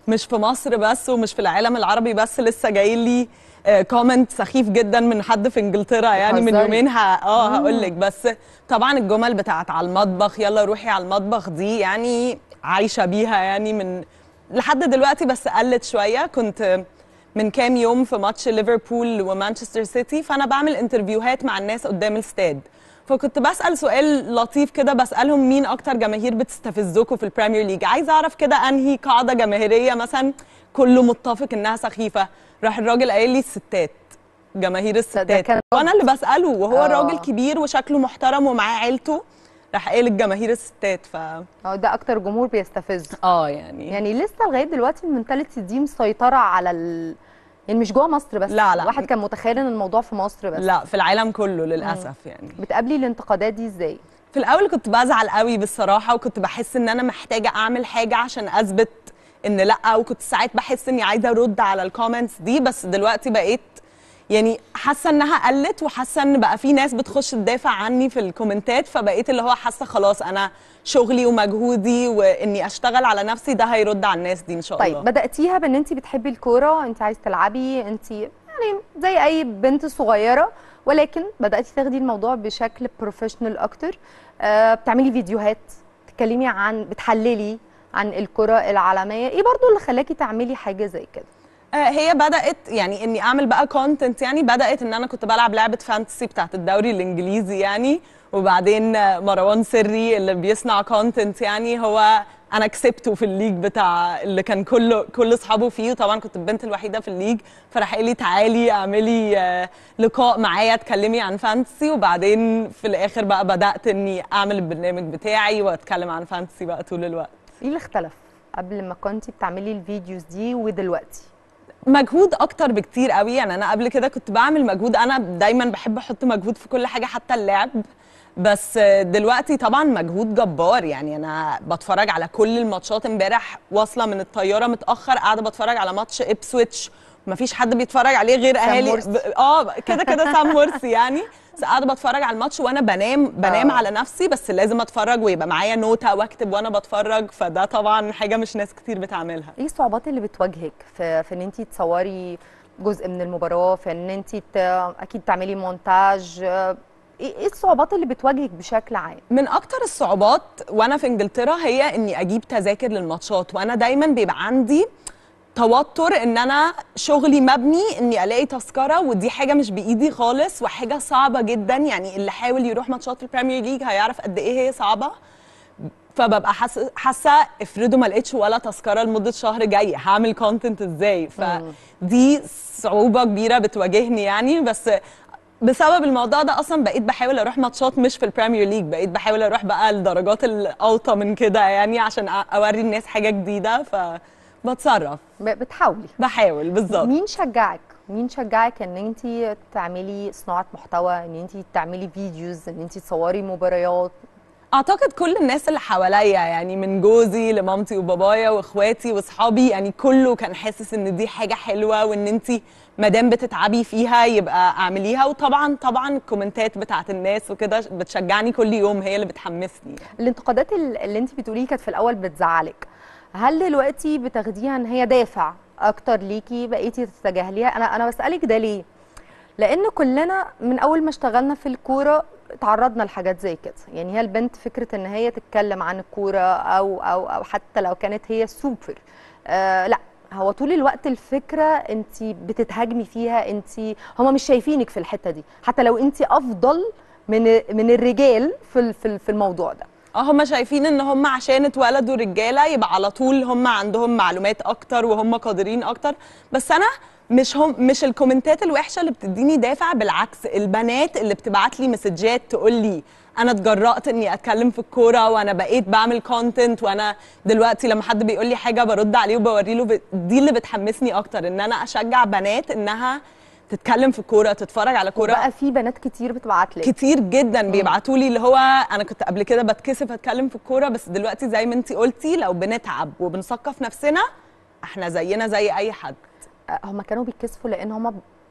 مش في مصر بس ومش في العالم العربي بس، لسه جاي لي كومنت سخيف جدا من حد في انجلترا يعني من يومين. اه هقول لك، بس طبعا الجمل بتاعت على المطبخ يلا روحي على المطبخ دي يعني عايشه بيها يعني من لحد دلوقتي، بس قلت شويه. كنت من كام يوم في ماتش ليفربول ومانشستر سيتي، فانا بعمل انترفيوهات مع الناس قدام الاستاد، فكنت بسال سؤال لطيف كده، بسالهم مين اكتر جماهير بتستفزكم في البريمير ليج، عايزه اعرف كده انهي قاعده جماهيريه مثلا كله متفق انها سخيفه. راح الراجل قايل لي الستات، جماهير الستات، وانا اللي بساله وهو أوه. الراجل كبير وشكله محترم ومعاه عيلته، راح قايل الجماهير الستات. ف اه ده اكتر جمهور بيستفز. اه يعني يعني لسه لغايه دلوقتي المنتاليتي دي مسيطره على ال... يعني مش جوه مصر بس. لا لا الواحد كان متخيل ان الموضوع في مصر بس. لا، في العالم كله للاسف. مم. يعني بتقابلي الانتقادات دي ازاي؟ في الاول كنت بزعل قوي بالصراحه، وكنت بحس ان انا محتاجه اعمل حاجه عشان اثبت ان لا، وكنت ساعات بحس اني عايزه ارد على الكومنتس دي، بس دلوقتي بقيت يعني حاسه انها قلت، وحاسه ان بقى في ناس بتخش تدافع عني في الكومنتات، فبقيت اللي هو حاسه خلاص انا شغلي ومجهودي واني اشتغل على نفسي ده هيرد على الناس دي ان شاء طيب الله. طيب بداتيها بان انت بتحبي الكوره، انت عايزه تلعبي، انت يعني زي اي بنت صغيره، ولكن بداتي تاخدي الموضوع بشكل بروفيشنال اكتر. آه بتعملي فيديوهات، تتكلمي عن، بتحللي عن الكره العالميه. ايه برضو اللي خلاكي تعملي حاجه زي كده؟ هي بدأت يعني اني اعمل بقى كونتنت، يعني بدأت ان انا كنت بلعب لعبة فانتسي بتاعت الدوري الانجليزي يعني، وبعدين مروان سري اللي بيصنع كونتنت يعني هو انا كسبته في الليج بتاع اللي كان كله كل اصحابه فيه، وطبعا كنت البنت الوحيده في الليج، فراح قال لي تعالي اعملي لقاء معايا اتكلمي عن فانتسي، وبعدين في الاخر بقى بدأت اني اعمل البرنامج بتاعي واتكلم عن فانتسي بقى طول الوقت. ايه اللي اختلف قبل ما كنتي بتعملي الفيديوز دي ودلوقتي؟ مجهود اكتر بكتير قوي. يعني انا قبل كده كنت بعمل مجهود، انا دايما بحب احط مجهود في كل حاجه حتى اللعب، بس دلوقتي طبعا مجهود جبار. يعني انا بتفرج على كل الماتشات، امبارح واصله من الطياره متاخر قاعده بتفرج على ماتش ابسويتش، مفيش حد بيتفرج عليه غير اهالي ب... اه كده كده سام مرسي يعني، بس قاعده بتفرج على الماتش وانا بنام بنام أوه. على نفسي، بس لازم اتفرج ويبقى معايا نوتة واكتب وانا بتفرج، فده طبعا حاجه مش ناس كتير بتعملها. ايه الصعوبات اللي بتواجهك في في ان انت تصوري جزء من المباراه، في ان انت ت... اكيد تعملي مونتاج؟ ايه الصعوبات اللي بتواجهك بشكل عام؟ من اكتر الصعوبات وانا في انجلترا هي اني اجيب تذاكر للماتشات، وانا دايما بيبقى عندي توتر ان انا شغلي مبني اني الاقي تذكره، ودي حاجه مش بايدي خالص وحاجه صعبه جدا. يعني اللي حاول يروح ماتشات البريمير ليج هيعرف قد ايه هي صعبه، فببقى حاسه حاسه افرضوا ما لقيتش ولا تذكره لمده شهر جاي هعمل كونتنت ازاي؟ فدي صعوبه كبيره بتواجهني يعني. بس بسبب الموضوع ده اصلا بقيت بحاول اروح ماتشات مش في البريمير ليج، بقيت بحاول اروح بقى الدرجات الاوطى من كده يعني عشان اوري الناس حاجه جديده، فبتصرف. بتحاولي؟ بحاول بالظبط. مين شجعك؟ مين شجعك ان انت تعملي صناعه محتوى، ان انت تعملي فيديوز، ان انت تصوري مباريات؟ اعتقد كل الناس اللي حواليا، يعني من جوزي لمامتي وبابايا واخواتي واصحابي، يعني كله كان حاسس ان دي حاجه حلوه، وان انت ما دام بتتعبي فيها يبقى اعمليها. وطبعا طبعا الكومنتات بتاعت الناس وكده بتشجعني كل يوم، هي اللي بتحمسني. الانتقادات اللي انت بتقوليه كانت في الاول بتزعلك، هل دلوقتي بتاخديها ان هي دافع اكتر ليكي بقيتي تتجاهليها؟ انا انا بسالك ده ليه؟ لان كلنا من اول ما اشتغلنا في الكوره تعرضنا لحاجات زي كده. يعني هي البنت فكره ان هي تتكلم عن الكوره او او او حتى لو كانت هي سوبر، آه لا، هو طول الوقت الفكره انت بتتهاجمي فيها، انت هم مش شايفينك في الحته دي، حتى لو انت افضل من من الرجال في في الموضوع ده. اه هم شايفين ان هم عشان اتولدوا رجاله يبقى على طول هم عندهم معلومات اكتر وهم قادرين اكتر، بس انا مش هم مش الكومنتات الوحشه اللي بتديني دافع، بالعكس البنات اللي بتبعت لي مسجات تقول لي انا اتجرأت اني اتكلم في الكوره وانا بقيت بعمل كونتنت، وانا دلوقتي لما حد بيقول لي حاجه برد عليه وبوري له ب... دي اللي بتحمسني اكتر، ان انا اشجع بنات انها تتكلم في الكوره، تتفرج على كوره. بقى في بنات كتير بتبعت لي كتير جدا بيبعتوا لي، اللي هو انا كنت قبل كده بتكسف اتكلم في الكوره، بس دلوقتي زي ما انتي قلتي لو بنتعب وبنثقف نفسنا احنا زينا زي اي حد. هم كانوا بيتكسفوا لان هم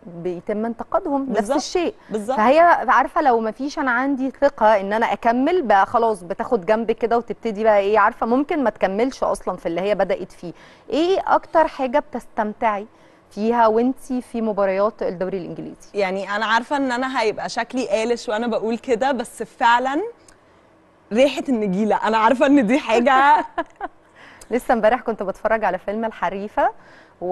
بيتم انتقادهم نفس بالظبط. الشيء. بالظبط. فهي عارفه لو ما فيش انا عندي ثقه ان انا اكمل بقى خلاص بتاخد جنب كده وتبتدي بقى ايه عارفه ممكن ما تكملش اصلا في اللي هي بدات فيه. ايه اكتر حاجه بتستمتعي فيها وانتي في مباريات الدوري الانجليزي؟ يعني انا عارفه ان انا هيبقى شكلي قالش وانا بقول كده، بس فعلا ريحه النجيله، انا عارفه ان دي حاجه. لسه امبارح كنت بتفرج على فيلم الحريفه و...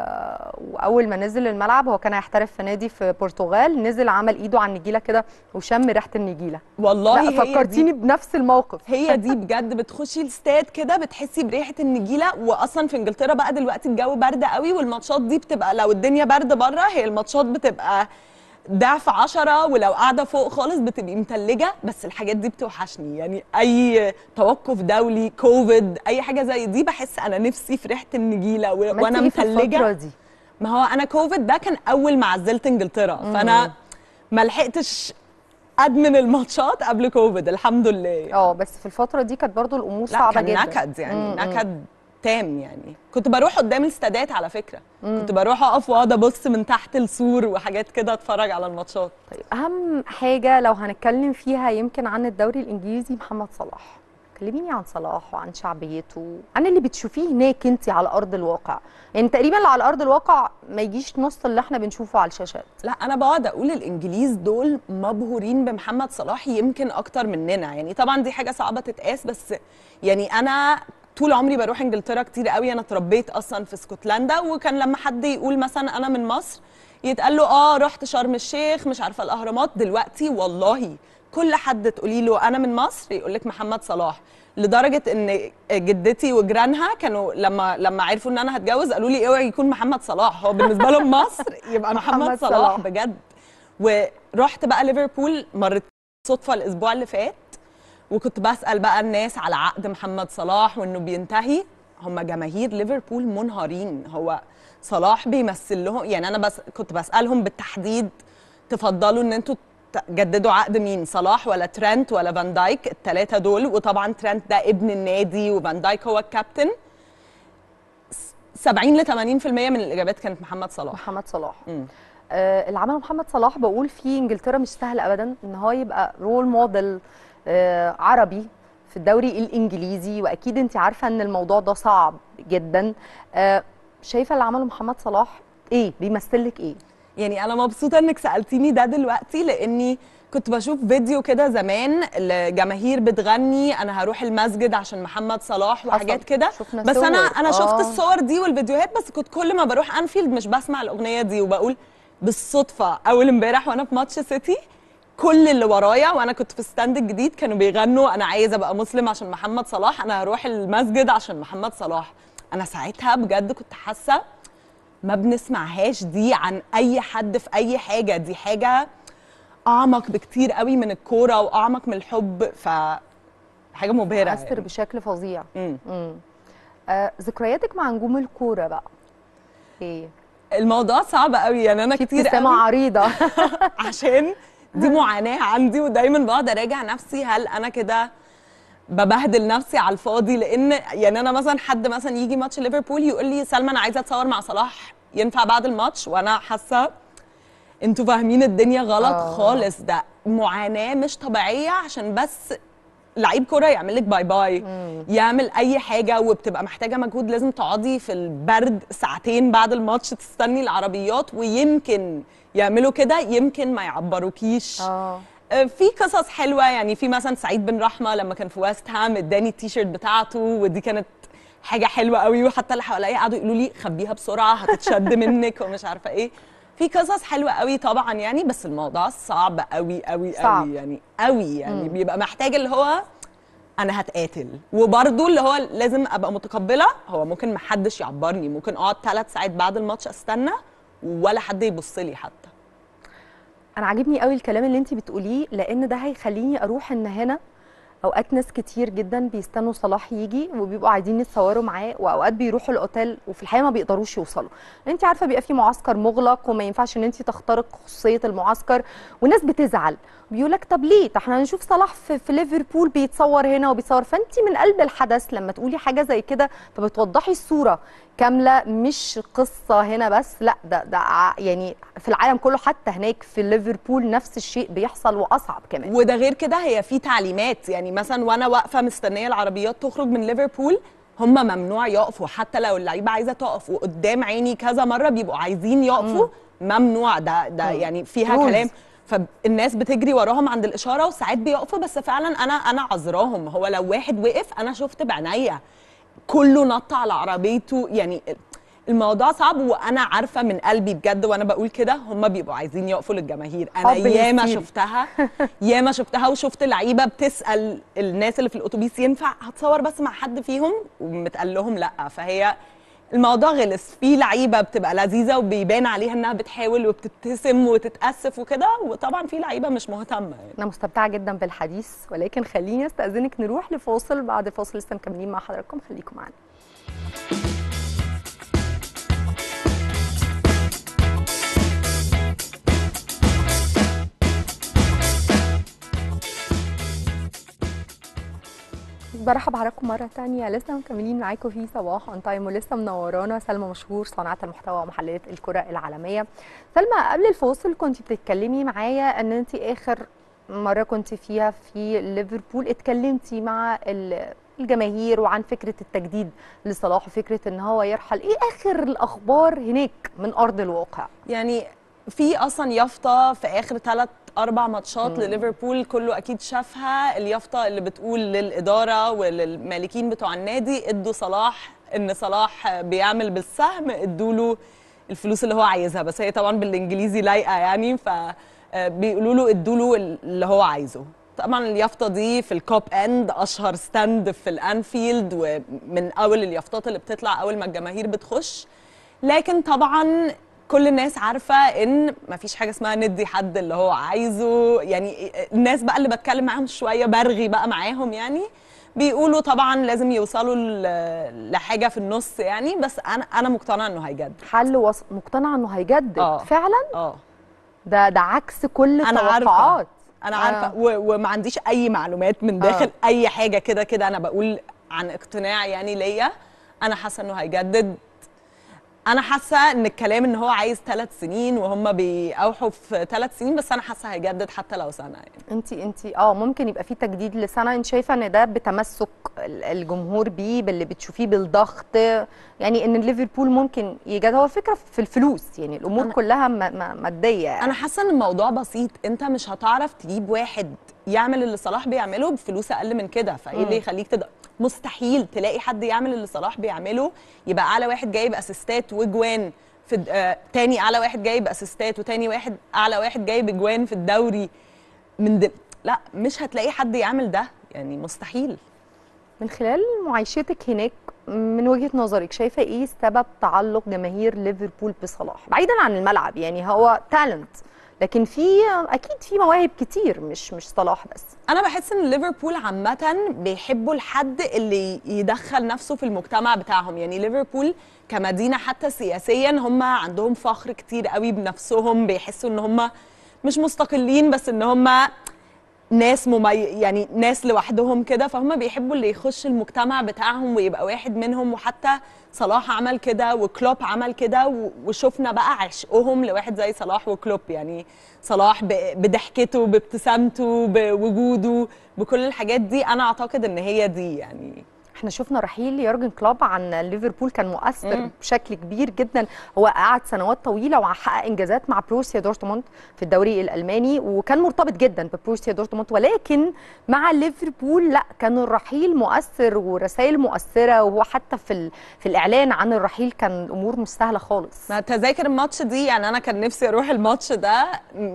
واول ما نزل الملعب هو كان هيحترف في نادي في البرتغال، نزل عمل ايده على النجيله كده وشم ريحه النجيله. والله لا فكرتيني بنفس الموقف. هي دي بجد، بتخشي الاستاد كده بتحسي بريحه النجيله. واصلا في انجلترا بقى دلوقتي الجو برد قوي، والماتشات دي بتبقى لو الدنيا برد بره هي الماتشات بتبقى ضعف عشرة، ولو قاعده فوق خالص بتبقي متلجه. بس الحاجات دي بتوحشني، يعني اي توقف دولي، كوفيد، اي حاجه زي دي بحس انا نفسي في ريحه النجيله و... وانا إيه في متلجه. الفترة دي؟ ما هو انا كوفيد ده كان اول ما عزلت انجلترا، فانا ما لحقتش ادمن الماتشات قبل كوفيد الحمد لله. اه بس في الفتره دي كانت برضو الامور لا صعبه كان جدا. نكد يعني مم. نكد تام. يعني كنت بروح قدام الاستادات على فكره، مم. كنت بروح اقف واقعد ابص من تحت السور وحاجات كده اتفرج على الماتشات. طيب اهم حاجه لو هنتكلم فيها يمكن عن الدوري الانجليزي محمد صلاح، كلميني عن صلاح وعن شعبيته، عن اللي بتشوفيه هناك انت على ارض الواقع. يعني تقريبا اللي على ارض الواقع ما يجيش نص اللي احنا بنشوفه على الشاشات. لا انا بقعد اقول الانجليز دول مبهورين بمحمد صلاح يمكن اكتر مننا. يعني طبعا دي حاجه صعبه تتقاس، بس يعني انا طول عمري بروح انجلترا كتير قوي. انا اتربيت اصلا في اسكتلندا، وكان لما حد يقول مثلا انا من مصر يتقال له اه رحت شرم الشيخ مش عارفه الاهرامات. دلوقتي والله كل حد تقولي له انا من مصر يقول لك محمد صلاح. لدرجه ان جدتي وجيرانها كانوا لما لما عرفوا ان انا هتجوز قالوا لي اوعي يكون محمد صلاح، هو بالنسبه لهم مصر يبقى محمد, محمد صلاح, صلاح بجد. ورحت بقى ليفربول مرت صدفه الاسبوع اللي فات، وكنت بسال بقى الناس على عقد محمد صلاح وانه بينتهي. هم جماهير ليفربول منهارين، هو صلاح بيمثل لهم. يعني انا بس كنت بسالهم بالتحديد تفضلوا ان انتوا جددوا عقد مين، صلاح ولا ترنت ولا فان دايك؟ الثلاثه دول، وطبعا ترنت ده ابن النادي وفان دايك هو الكابتن. سبعين ل ثمانين بالمية من الاجابات كانت محمد صلاح. محمد صلاح. امم آه اللي عمله محمد صلاح بقول في انجلترا مش سهل ابدا ان هو يبقى رول موديل آه عربي في الدوري الانجليزي، واكيد انت عارفه ان الموضوع ده صعب جدا. آه شايفه اللي عمله محمد صلاح ايه بيمثل لك ايه؟ يعني انا مبسوطه انك سالتيني ده دلوقتي، لاني كنت بشوف فيديو كده زمان لجماهير بتغني انا هروح المسجد عشان محمد صلاح وحاجات كده. بس انا انا شفت آه. الصور دي والفيديوهات، بس كنت كل ما بروح انفيلد مش بسمع الاغنيه دي، وبقول بالصدفه اول امبارح وانا في ماتش سيتي كل اللي ورايا وانا كنت في ستاند الجديد كانوا بيغنوا انا عايزه ابقى مسلم عشان محمد صلاح، انا هروح المسجد عشان محمد صلاح. انا ساعتها بجد كنت حاسه ما بنسمعهاش دي عن اي حد في اي حاجه. دي حاجه اعمق بكتير قوي من الكوره واعمق من الحب، ف حاجه مبهره اثر يعني. بشكل فظيع. امم آه، ذكرياتك مع نجوم الكوره بقى ايه؟ الموضوع صعب قوي. يعني انا كتير قوي عريضه عشان دي معاناه عندي، ودايما بقعد اراجع نفسي هل انا كده ببهدل نفسي على الفاضي. لان يعني انا مثلا حد مثلا يجي ماتش ليفربول يقول لي سلمى انا عايزه اتصور مع صلاح ينفع بعد الماتش؟ وانا حاسه انتوا فاهمين الدنيا غلط آه. خالص. ده معاناه مش طبيعيه عشان بس لعيب كوره يعمل لك باي باي مم. يعمل اي حاجه، وبتبقى محتاجه مجهود. لازم تقعدي في البرد ساعتين بعد الماتش تستني العربيات، ويمكن يعملوا كده يمكن ما يعبروكيش. اه في قصص حلوه. يعني في مثلا سعيد بن رحمه لما كان في ويست هام اداني التيشيرت بتاعته، ودي كانت حاجه حلوه قوي. وحتى اللي حواليا قعدوا يقولوا لي خبيها بسرعه هتتشد منك ومش عارفه ايه. في قصص حلوه قوي طبعا يعني، بس الموضوع صعب قوي قوي صعب. قوي يعني قوي يعني مم. بيبقى محتاج اللي هو انا هتقاتل، وبرده اللي هو لازم ابقى متقبله. هو ممكن ما حدش يعبرني، ممكن اقعد ثلاث ساعات بعد الماتش استنى ولا حد يبص لي حتى. انا عاجبني قوي الكلام اللي انت بتقوليه، لان ده هيخليني اروح ان هنا اوقات ناس كتير جدا بيستنوا صلاح يجي وبيبقوا عايزين يتصوروا معاه، واوقات بيروحوا الاوتيل وفي الحقيقه ما بيقدروش يوصلوا. انت عارفه بيبقى في معسكر مغلق وما ينفعش ان انت تخترق خصوصيه المعسكر، والناس بتزعل بيقول لك طب ليه؟ طب احنا هنشوف صلاح في, في ليفربول بيتصور هنا وبيتصور. فانت من قلب الحدث لما تقولي حاجه زي كده فبتوضحي الصوره. كامله، مش قصه هنا بس، لا ده ده يعني في العالم كله، حتى هناك في ليفربول نفس الشيء بيحصل واصعب كمان. وده غير كده هي في تعليمات، يعني مثلا وانا واقفه مستنيه العربيات تخرج من ليفربول هم ممنوع يقفوا، حتى لو اللعيبه عايزه تقف وقدام عيني كذا مره بيبقوا عايزين يقفوا مم. ممنوع. ده ده مم. يعني فيها روز. كلام، فالناس بتجري وراهم عند الاشاره وساعات بيقفوا، بس فعلا انا انا عذراهم. هو لو واحد وقف انا شفت بعينيا كله نط على عربيته، يعني الموضوع صعب. وانا عارفه من قلبي بجد وانا بقول كده هم بيبقوا عايزين يقفوا للجماهير. انا ياما شفتها ياما شفتها وشفت لعيبه بتسال الناس اللي في الاتوبيس ينفع هتصور بس مع حد فيهم، ومتقال لهم لا. فهي الموضوع غلس. في لعيبه بتبقى لذيذه وبيبان عليها انها بتحاول وبتبتسم وتتاسف وكده، وطبعا في لعيبه مش مهتمه يعني. انا مستمتعه جدا بالحديث، ولكن خليني استاذنك نروح لفاصل. بعد فاصل لسه مكملين مع حضراتكم، خليكم معانا. برحب بحضراتكم مرة تانية، لسه مكملين معاكم في صباح اون تايم، ولسه منورانا سلمى مشهور صانعة المحتوى ومحللة الكرة العالمية. سلمى قبل الفاصل كنت بتتكلمي معايا ان انت اخر مرة كنت فيها في ليفربول اتكلمتي مع الجماهير وعن فكرة التجديد لصلاح وفكرة ان هو يرحل. ايه اخر الاخبار هناك من ارض الواقع؟ يعني في اصلا يافطة في اخر ثلاث اربع ماتشات لليفربول كله اكيد شافها، اليافطه اللي بتقول للاداره وللمالكين بتوع النادي ادوا صلاح، ان صلاح بيعمل بالسهم ادوا له الفلوس اللي هو عايزها، بس هي طبعا بالانجليزي لايقه يعني، فبيقولوا له ادوا له اللي هو عايزه. طبعا اليافطه دي في الكوب اند اشهر ستاند في الانفيلد، ومن اول اليافطات اللي بتطلع اول ما الجماهير بتخش. لكن طبعا كل الناس عارفه ان مفيش حاجه اسمها ندي حد اللي هو عايزه. يعني الناس بقى اللي بتكلم معاهم شويه برغي بقى معاهم، يعني بيقولوا طبعا لازم يوصلوا لحاجه في النص يعني، بس انا انا مقتنعه انه هيجدد. حل وص... مقتنعه انه هيجدد أوه. فعلا؟ اه ده ده عكس كل التوقعات. انا عارفه آه. وما عنديش اي معلومات من داخل آه. اي حاجه، كده كده انا بقول عن اقتناع يعني ليا. انا حاسه انه هيجدد. انا حاسه ان الكلام ان هو عايز ثلاث سنين وهم بيأوحوا في ثلاث سنين، بس انا حاسه هيجدد حتى لو سنه يعني. انت انت اه ممكن يبقى في تجديد لسنه. انت شايفه ان ده بتمسك الجمهور بيه باللي بتشوفيه بالضغط، يعني ان ليفربول ممكن يجدد؟ هو الفكره في الفلوس يعني، الامور كلها ماديه يعني. انا حاسه ان الموضوع بسيط. انت مش هتعرف تجيب واحد يعمل اللي صلاح بيعمله بفلوس اقل من كده، فايه اللي يخليك تقدر؟ مستحيل تلاقي حد يعمل اللي صلاح بيعمله، يبقى اعلى واحد جايب اسيستات وجوان في آه تاني اعلى واحد جايب اسيستات وتاني واحد اعلى واحد جايب اجوان في الدوري من دل... لا مش هتلاقي حد يعمل ده يعني، مستحيل. من خلال معايشتك هناك من وجهة نظرك شايفه ايه سبب تعلق جماهير ليفربول بصلاح بعيدا عن الملعب؟ يعني هو تالنت، لكن في اكيد في مواهب كتير، مش مش صلاح بس. انا بحس ان ليفربول عامه بيحبوا الحد اللي يدخل نفسه في المجتمع بتاعهم. يعني ليفربول كمدينه حتى سياسيا هم عندهم فخر كتير قوي بنفسهم، بيحسوا ان هم مش مستقلين بس ان هم ناس ممي... يعني ناس لوحدهم كده، فهم بيحبوا اللي يخش المجتمع بتاعهم ويبقى واحد منهم. وحتى صلاح عمل كده وكلوب عمل كده، وشفنا بقى عشقهم لواحد زي صلاح وكلوب. يعني صلاح بضحكته بابتسامته بوجوده بكل الحاجات دي، انا اعتقد ان هي دي يعني. احنا شفنا رحيل يورجن كلوب عن ليفربول كان مؤثر مم. بشكل كبير جدا. هو قعد سنوات طويله وحقق انجازات مع بروسيا دورتموند في الدوري الالماني، وكان مرتبط جدا ببروسيا دورتموند، ولكن مع ليفربول لا، كان الرحيل مؤثر ورسائل مؤثره، وهو حتى في في الاعلان عن الرحيل كان الامور مش سهله خالص. ما تذاكر الماتش دي يعني، انا كان نفسي اروح الماتش ده،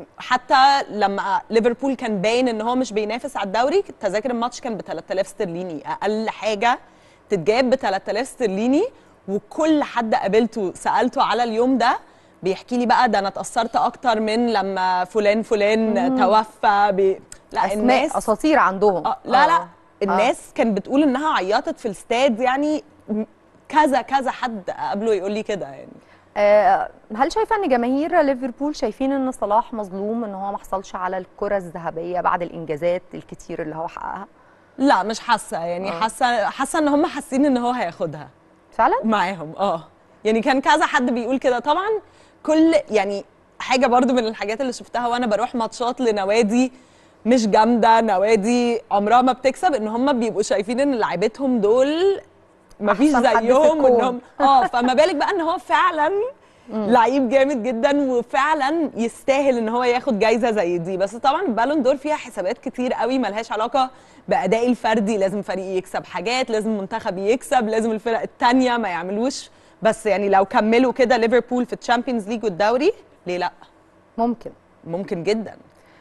حتى لما ليفربول كان باين ان هو مش بينافس على الدوري. تذاكر الماتش كان ب ثلاثة آلاف استرليني، اقل حاجه تتجاب ب ثلاثة آلاف استرليني. وكل حد قابلته سالته على اليوم ده بيحكي لي بقى ده انا اتاثرت اكتر من لما فلان فلان مم. توفى بي... لا الناس اساطير عندهم. آه لا لا الناس آه. كانت بتقول انها عيطت في الاستاد يعني، كذا كذا حد قبله يقول لي كده يعني. آه هل شايفه ان جماهير ليفربول شايفين ان صلاح مظلوم ان هو ما حصلش على الكره الذهبيه بعد الانجازات الكتير اللي هو حققها؟ لا مش حاسه يعني. حاسه حاسه ان هم حاسين ان هو هياخدها. فعلا معاهم. اه يعني كان كذا حد بيقول كده. طبعا كل يعني حاجه برضو من الحاجات اللي شفتها وانا بروح ماتشات لنوادي مش جامده، نوادي عمرها ما بتكسب، ان هم بيبقوا شايفين ان لعيبتهم دول مفيش أحسن حد في زيهم، الكون. وانهم اه فما بالك بقى ان هو فعلا لعيب جامد جدا وفعلا يستاهل ان هو ياخد جايزه زي دي. بس طبعا البالون دور فيها حسابات كتير قوي ملهاش علاقه باداء الفردي، لازم فريق يكسب حاجات، لازم منتخب يكسب، لازم الفرق التانيه ما يعملوش. بس يعني لو كملوا كده ليفربول في الشامبيونز ليج والدوري، ليه لا؟ ممكن ممكن جدا.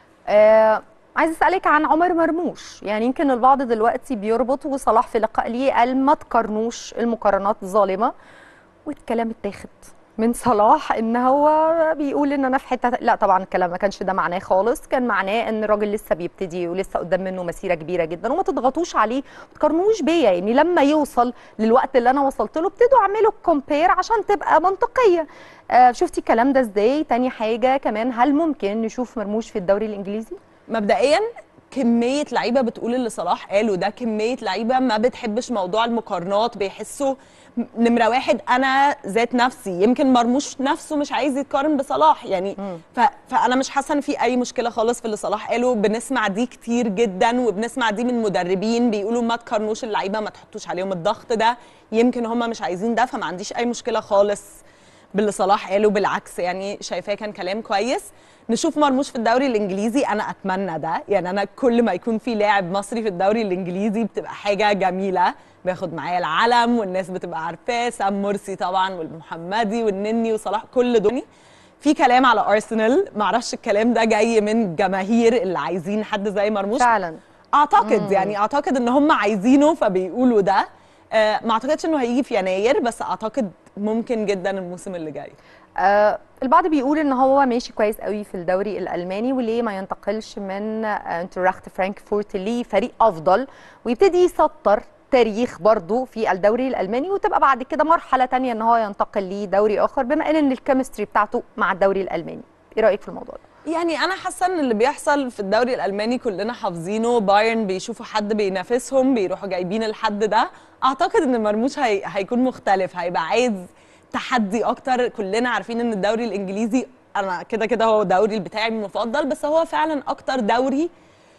آه عايز اسالك عن عمر مرموش. يعني يمكن البعض دلوقتي بيربط، وصلاح في لقاء ليه قال ما تقارنوش، المقارنات ظالمه، والكلام اتاخد من صلاح ان هو بيقول ان انا في حته. لا طبعا الكلام ما كانش ده معناه خالص، كان معناه ان الراجل لسه بيبتدي ولسه قدام منه مسيره كبيره جدا، وما تضغطوش عليه، ما تقارنوش بيا. يعني لما يوصل للوقت اللي انا وصلت له ابتدوا اعملوا كومبير عشان تبقى منطقيه. آه شفتي الكلام ده ازاي؟ تاني حاجه كمان، هل ممكن نشوف مرموش في الدوري الانجليزي؟ مبدئيا كميه لعيبه بتقول اللي صلاح قاله ده، كميه لعيبه ما بتحبش موضوع المقارنات، بيحسوا نمره واحد انا ذات نفسي، يمكن مرموش نفسه مش عايز يتقارن بصلاح يعني. ف... فانا مش حاسه ان في اي مشكله خالص في اللي صلاح قاله. بنسمع دي كتير جدا، وبنسمع دي من مدربين بيقولوا ما تقارنوش اللعيبه، ما تحطوش عليهم الضغط ده، يمكن هم مش عايزين ده. فما عنديش اي مشكله خالص باللي صلاح قاله، بالعكس يعني شايفاه كان كلام كويس. نشوف مرموش في الدوري الانجليزي، انا اتمنى ده. يعني انا كل ما يكون في لاعب مصري في الدوري الانجليزي بتبقى حاجه جميله، بياخد معايا العلم والناس بتبقى عارفاه، سام مرسي طبعا والمحمدي والنني وصلاح كل دول. في كلام على ارسنال، معرفش الكلام ده جاي من جماهير اللي عايزين حد زي مرموش فعلا اعتقد. مم. يعني اعتقد ان هم عايزينه فبيقولوا ده. آه ما اعتقدش انه هيجي في يناير، بس اعتقد ممكن جدا الموسم اللي جاي. آه البعض بيقول ان هو ماشي كويس قوي في الدوري الالماني، وليه ما ينتقلش من آه انتراخت فرانكفورت لفريق افضل ويبتدي يسطر تاريخ برضه في الدوري الالماني، وتبقى بعد كده مرحله تانية ان هو ينتقل لدوري اخر، بما ان الكيمستري بتاعته مع الدوري الالماني. ايه رايك في الموضوع ده؟ يعني انا حاسه ان اللي بيحصل في الدوري الالماني كلنا حافظينه، بايرن بيشوفوا حد بينافسهم بيروحوا جايبين الحد ده. اعتقد ان مرموش هي... هيكون مختلف، هيبقى عايز تحدي اكتر. كلنا عارفين ان الدوري الانجليزي، انا كده كده هو دوري بتاعي المفضل، بس هو فعلا اكتر دوري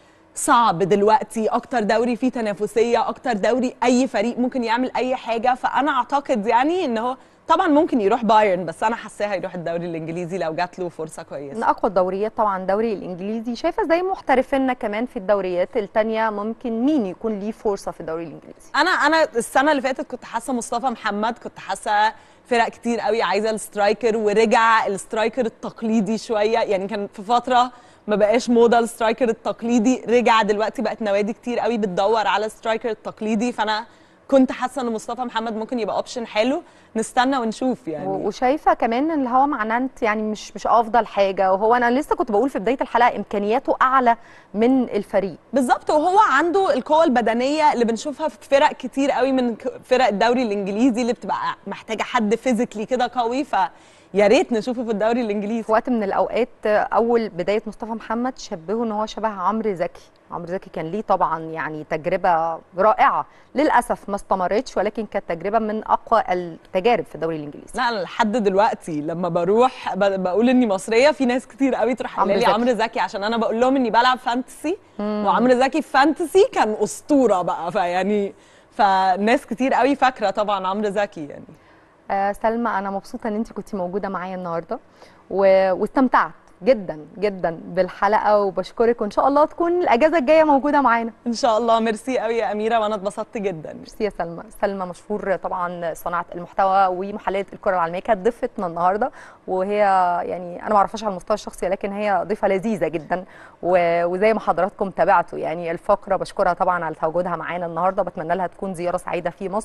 صعب دلوقتي، اكتر دوري فيه تنافسيه، اكتر دوري اي فريق ممكن يعمل اي حاجه. فانا اعتقد يعني ان هو طبعا ممكن يروح بايرن، بس انا حاساه هيروح الدوري الانجليزي لو جات له فرصه كويسه. من اقوى الدوريات طبعا الدوري الانجليزي. شايفه زي محترفينا كمان في الدوريات الثانيه، ممكن مين يكون ليه فرصه في الدوري الانجليزي؟ انا انا السنه اللي فاتت كنت حاسه مصطفى محمد، كنت حاسه فرق كتير قوي عايزه السترايكر، ورجع السترايكر التقليدي شويه. يعني كان في فتره ما بقاش موضه السترايكر التقليدي، رجع دلوقتي بقت نوادي كتير قوي بتدور على السترايكر التقليدي. فانا كنت حاسه ان مصطفى محمد ممكن يبقى اوبشن حلو، نستنى ونشوف يعني. وشايفه كمان ان هو مع نانت يعني مش مش افضل حاجه، وهو انا لسه كنت بقول في بدايه الحلقه امكانياته اعلى من الفريق بالظبط، وهو عنده القوه البدنيه اللي بنشوفها في فرق كتير قوي من فرق الدوري الانجليزي اللي بتبقى محتاجه حد فيزيكلي كده قوي، فيا ريت نشوفه في الدوري الانجليزي. في وقت من الاوقات اول بدايه مصطفى محمد شبهه ان هو شبه عمرو زكي. عمرو زكي كان ليه طبعا يعني تجربه رائعه، للاسف ما استمرتش، ولكن كانت تجربه من اقوى التجارب في الدوري الانجليزي. لا انا لحد دلوقتي لما بروح بقول اني مصريه، في ناس كتير قوي تروح قايله لي عمرو زكي، عشان انا بقول لهم اني بلعب فانتسي، وعمرو زكي في فانتسي كان اسطوره بقى. فيعني فناس كتير قوي فاكره طبعا عمرو زكي يعني. آه سلمى، انا مبسوطه ان انت كنتي موجوده معايا النهارده و... واستمتعت جدا جدا بالحلقه، وبشكرك، وان شاء الله تكون الاجازه الجايه موجوده معانا ان شاء الله. ميرسي قوي يا اميره، وانا اتبسطت جدا. ميرسي يا سلمى. سلمى مشهور طبعا صناعه المحتوى ومحلله الكره العالميه، كانت ضيفتنا النهارده، وهي يعني انا ما اعرفهاش على المستوى الشخصي، لكن هي ضيفه لذيذه جدا، و... وزي ما حضراتكم تابعتوا يعني الفقره. بشكرها طبعا على تواجدها معانا النهارده، بتمنى لها تكون زياره سعيده في مصر.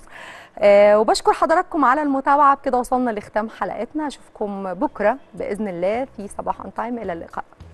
آه وبشكر حضراتكم على المتابعه. بكده وصلنا لختام حلقتنا، اشوفكم بكره باذن الله في صباح اون تايم. الى اللقاء.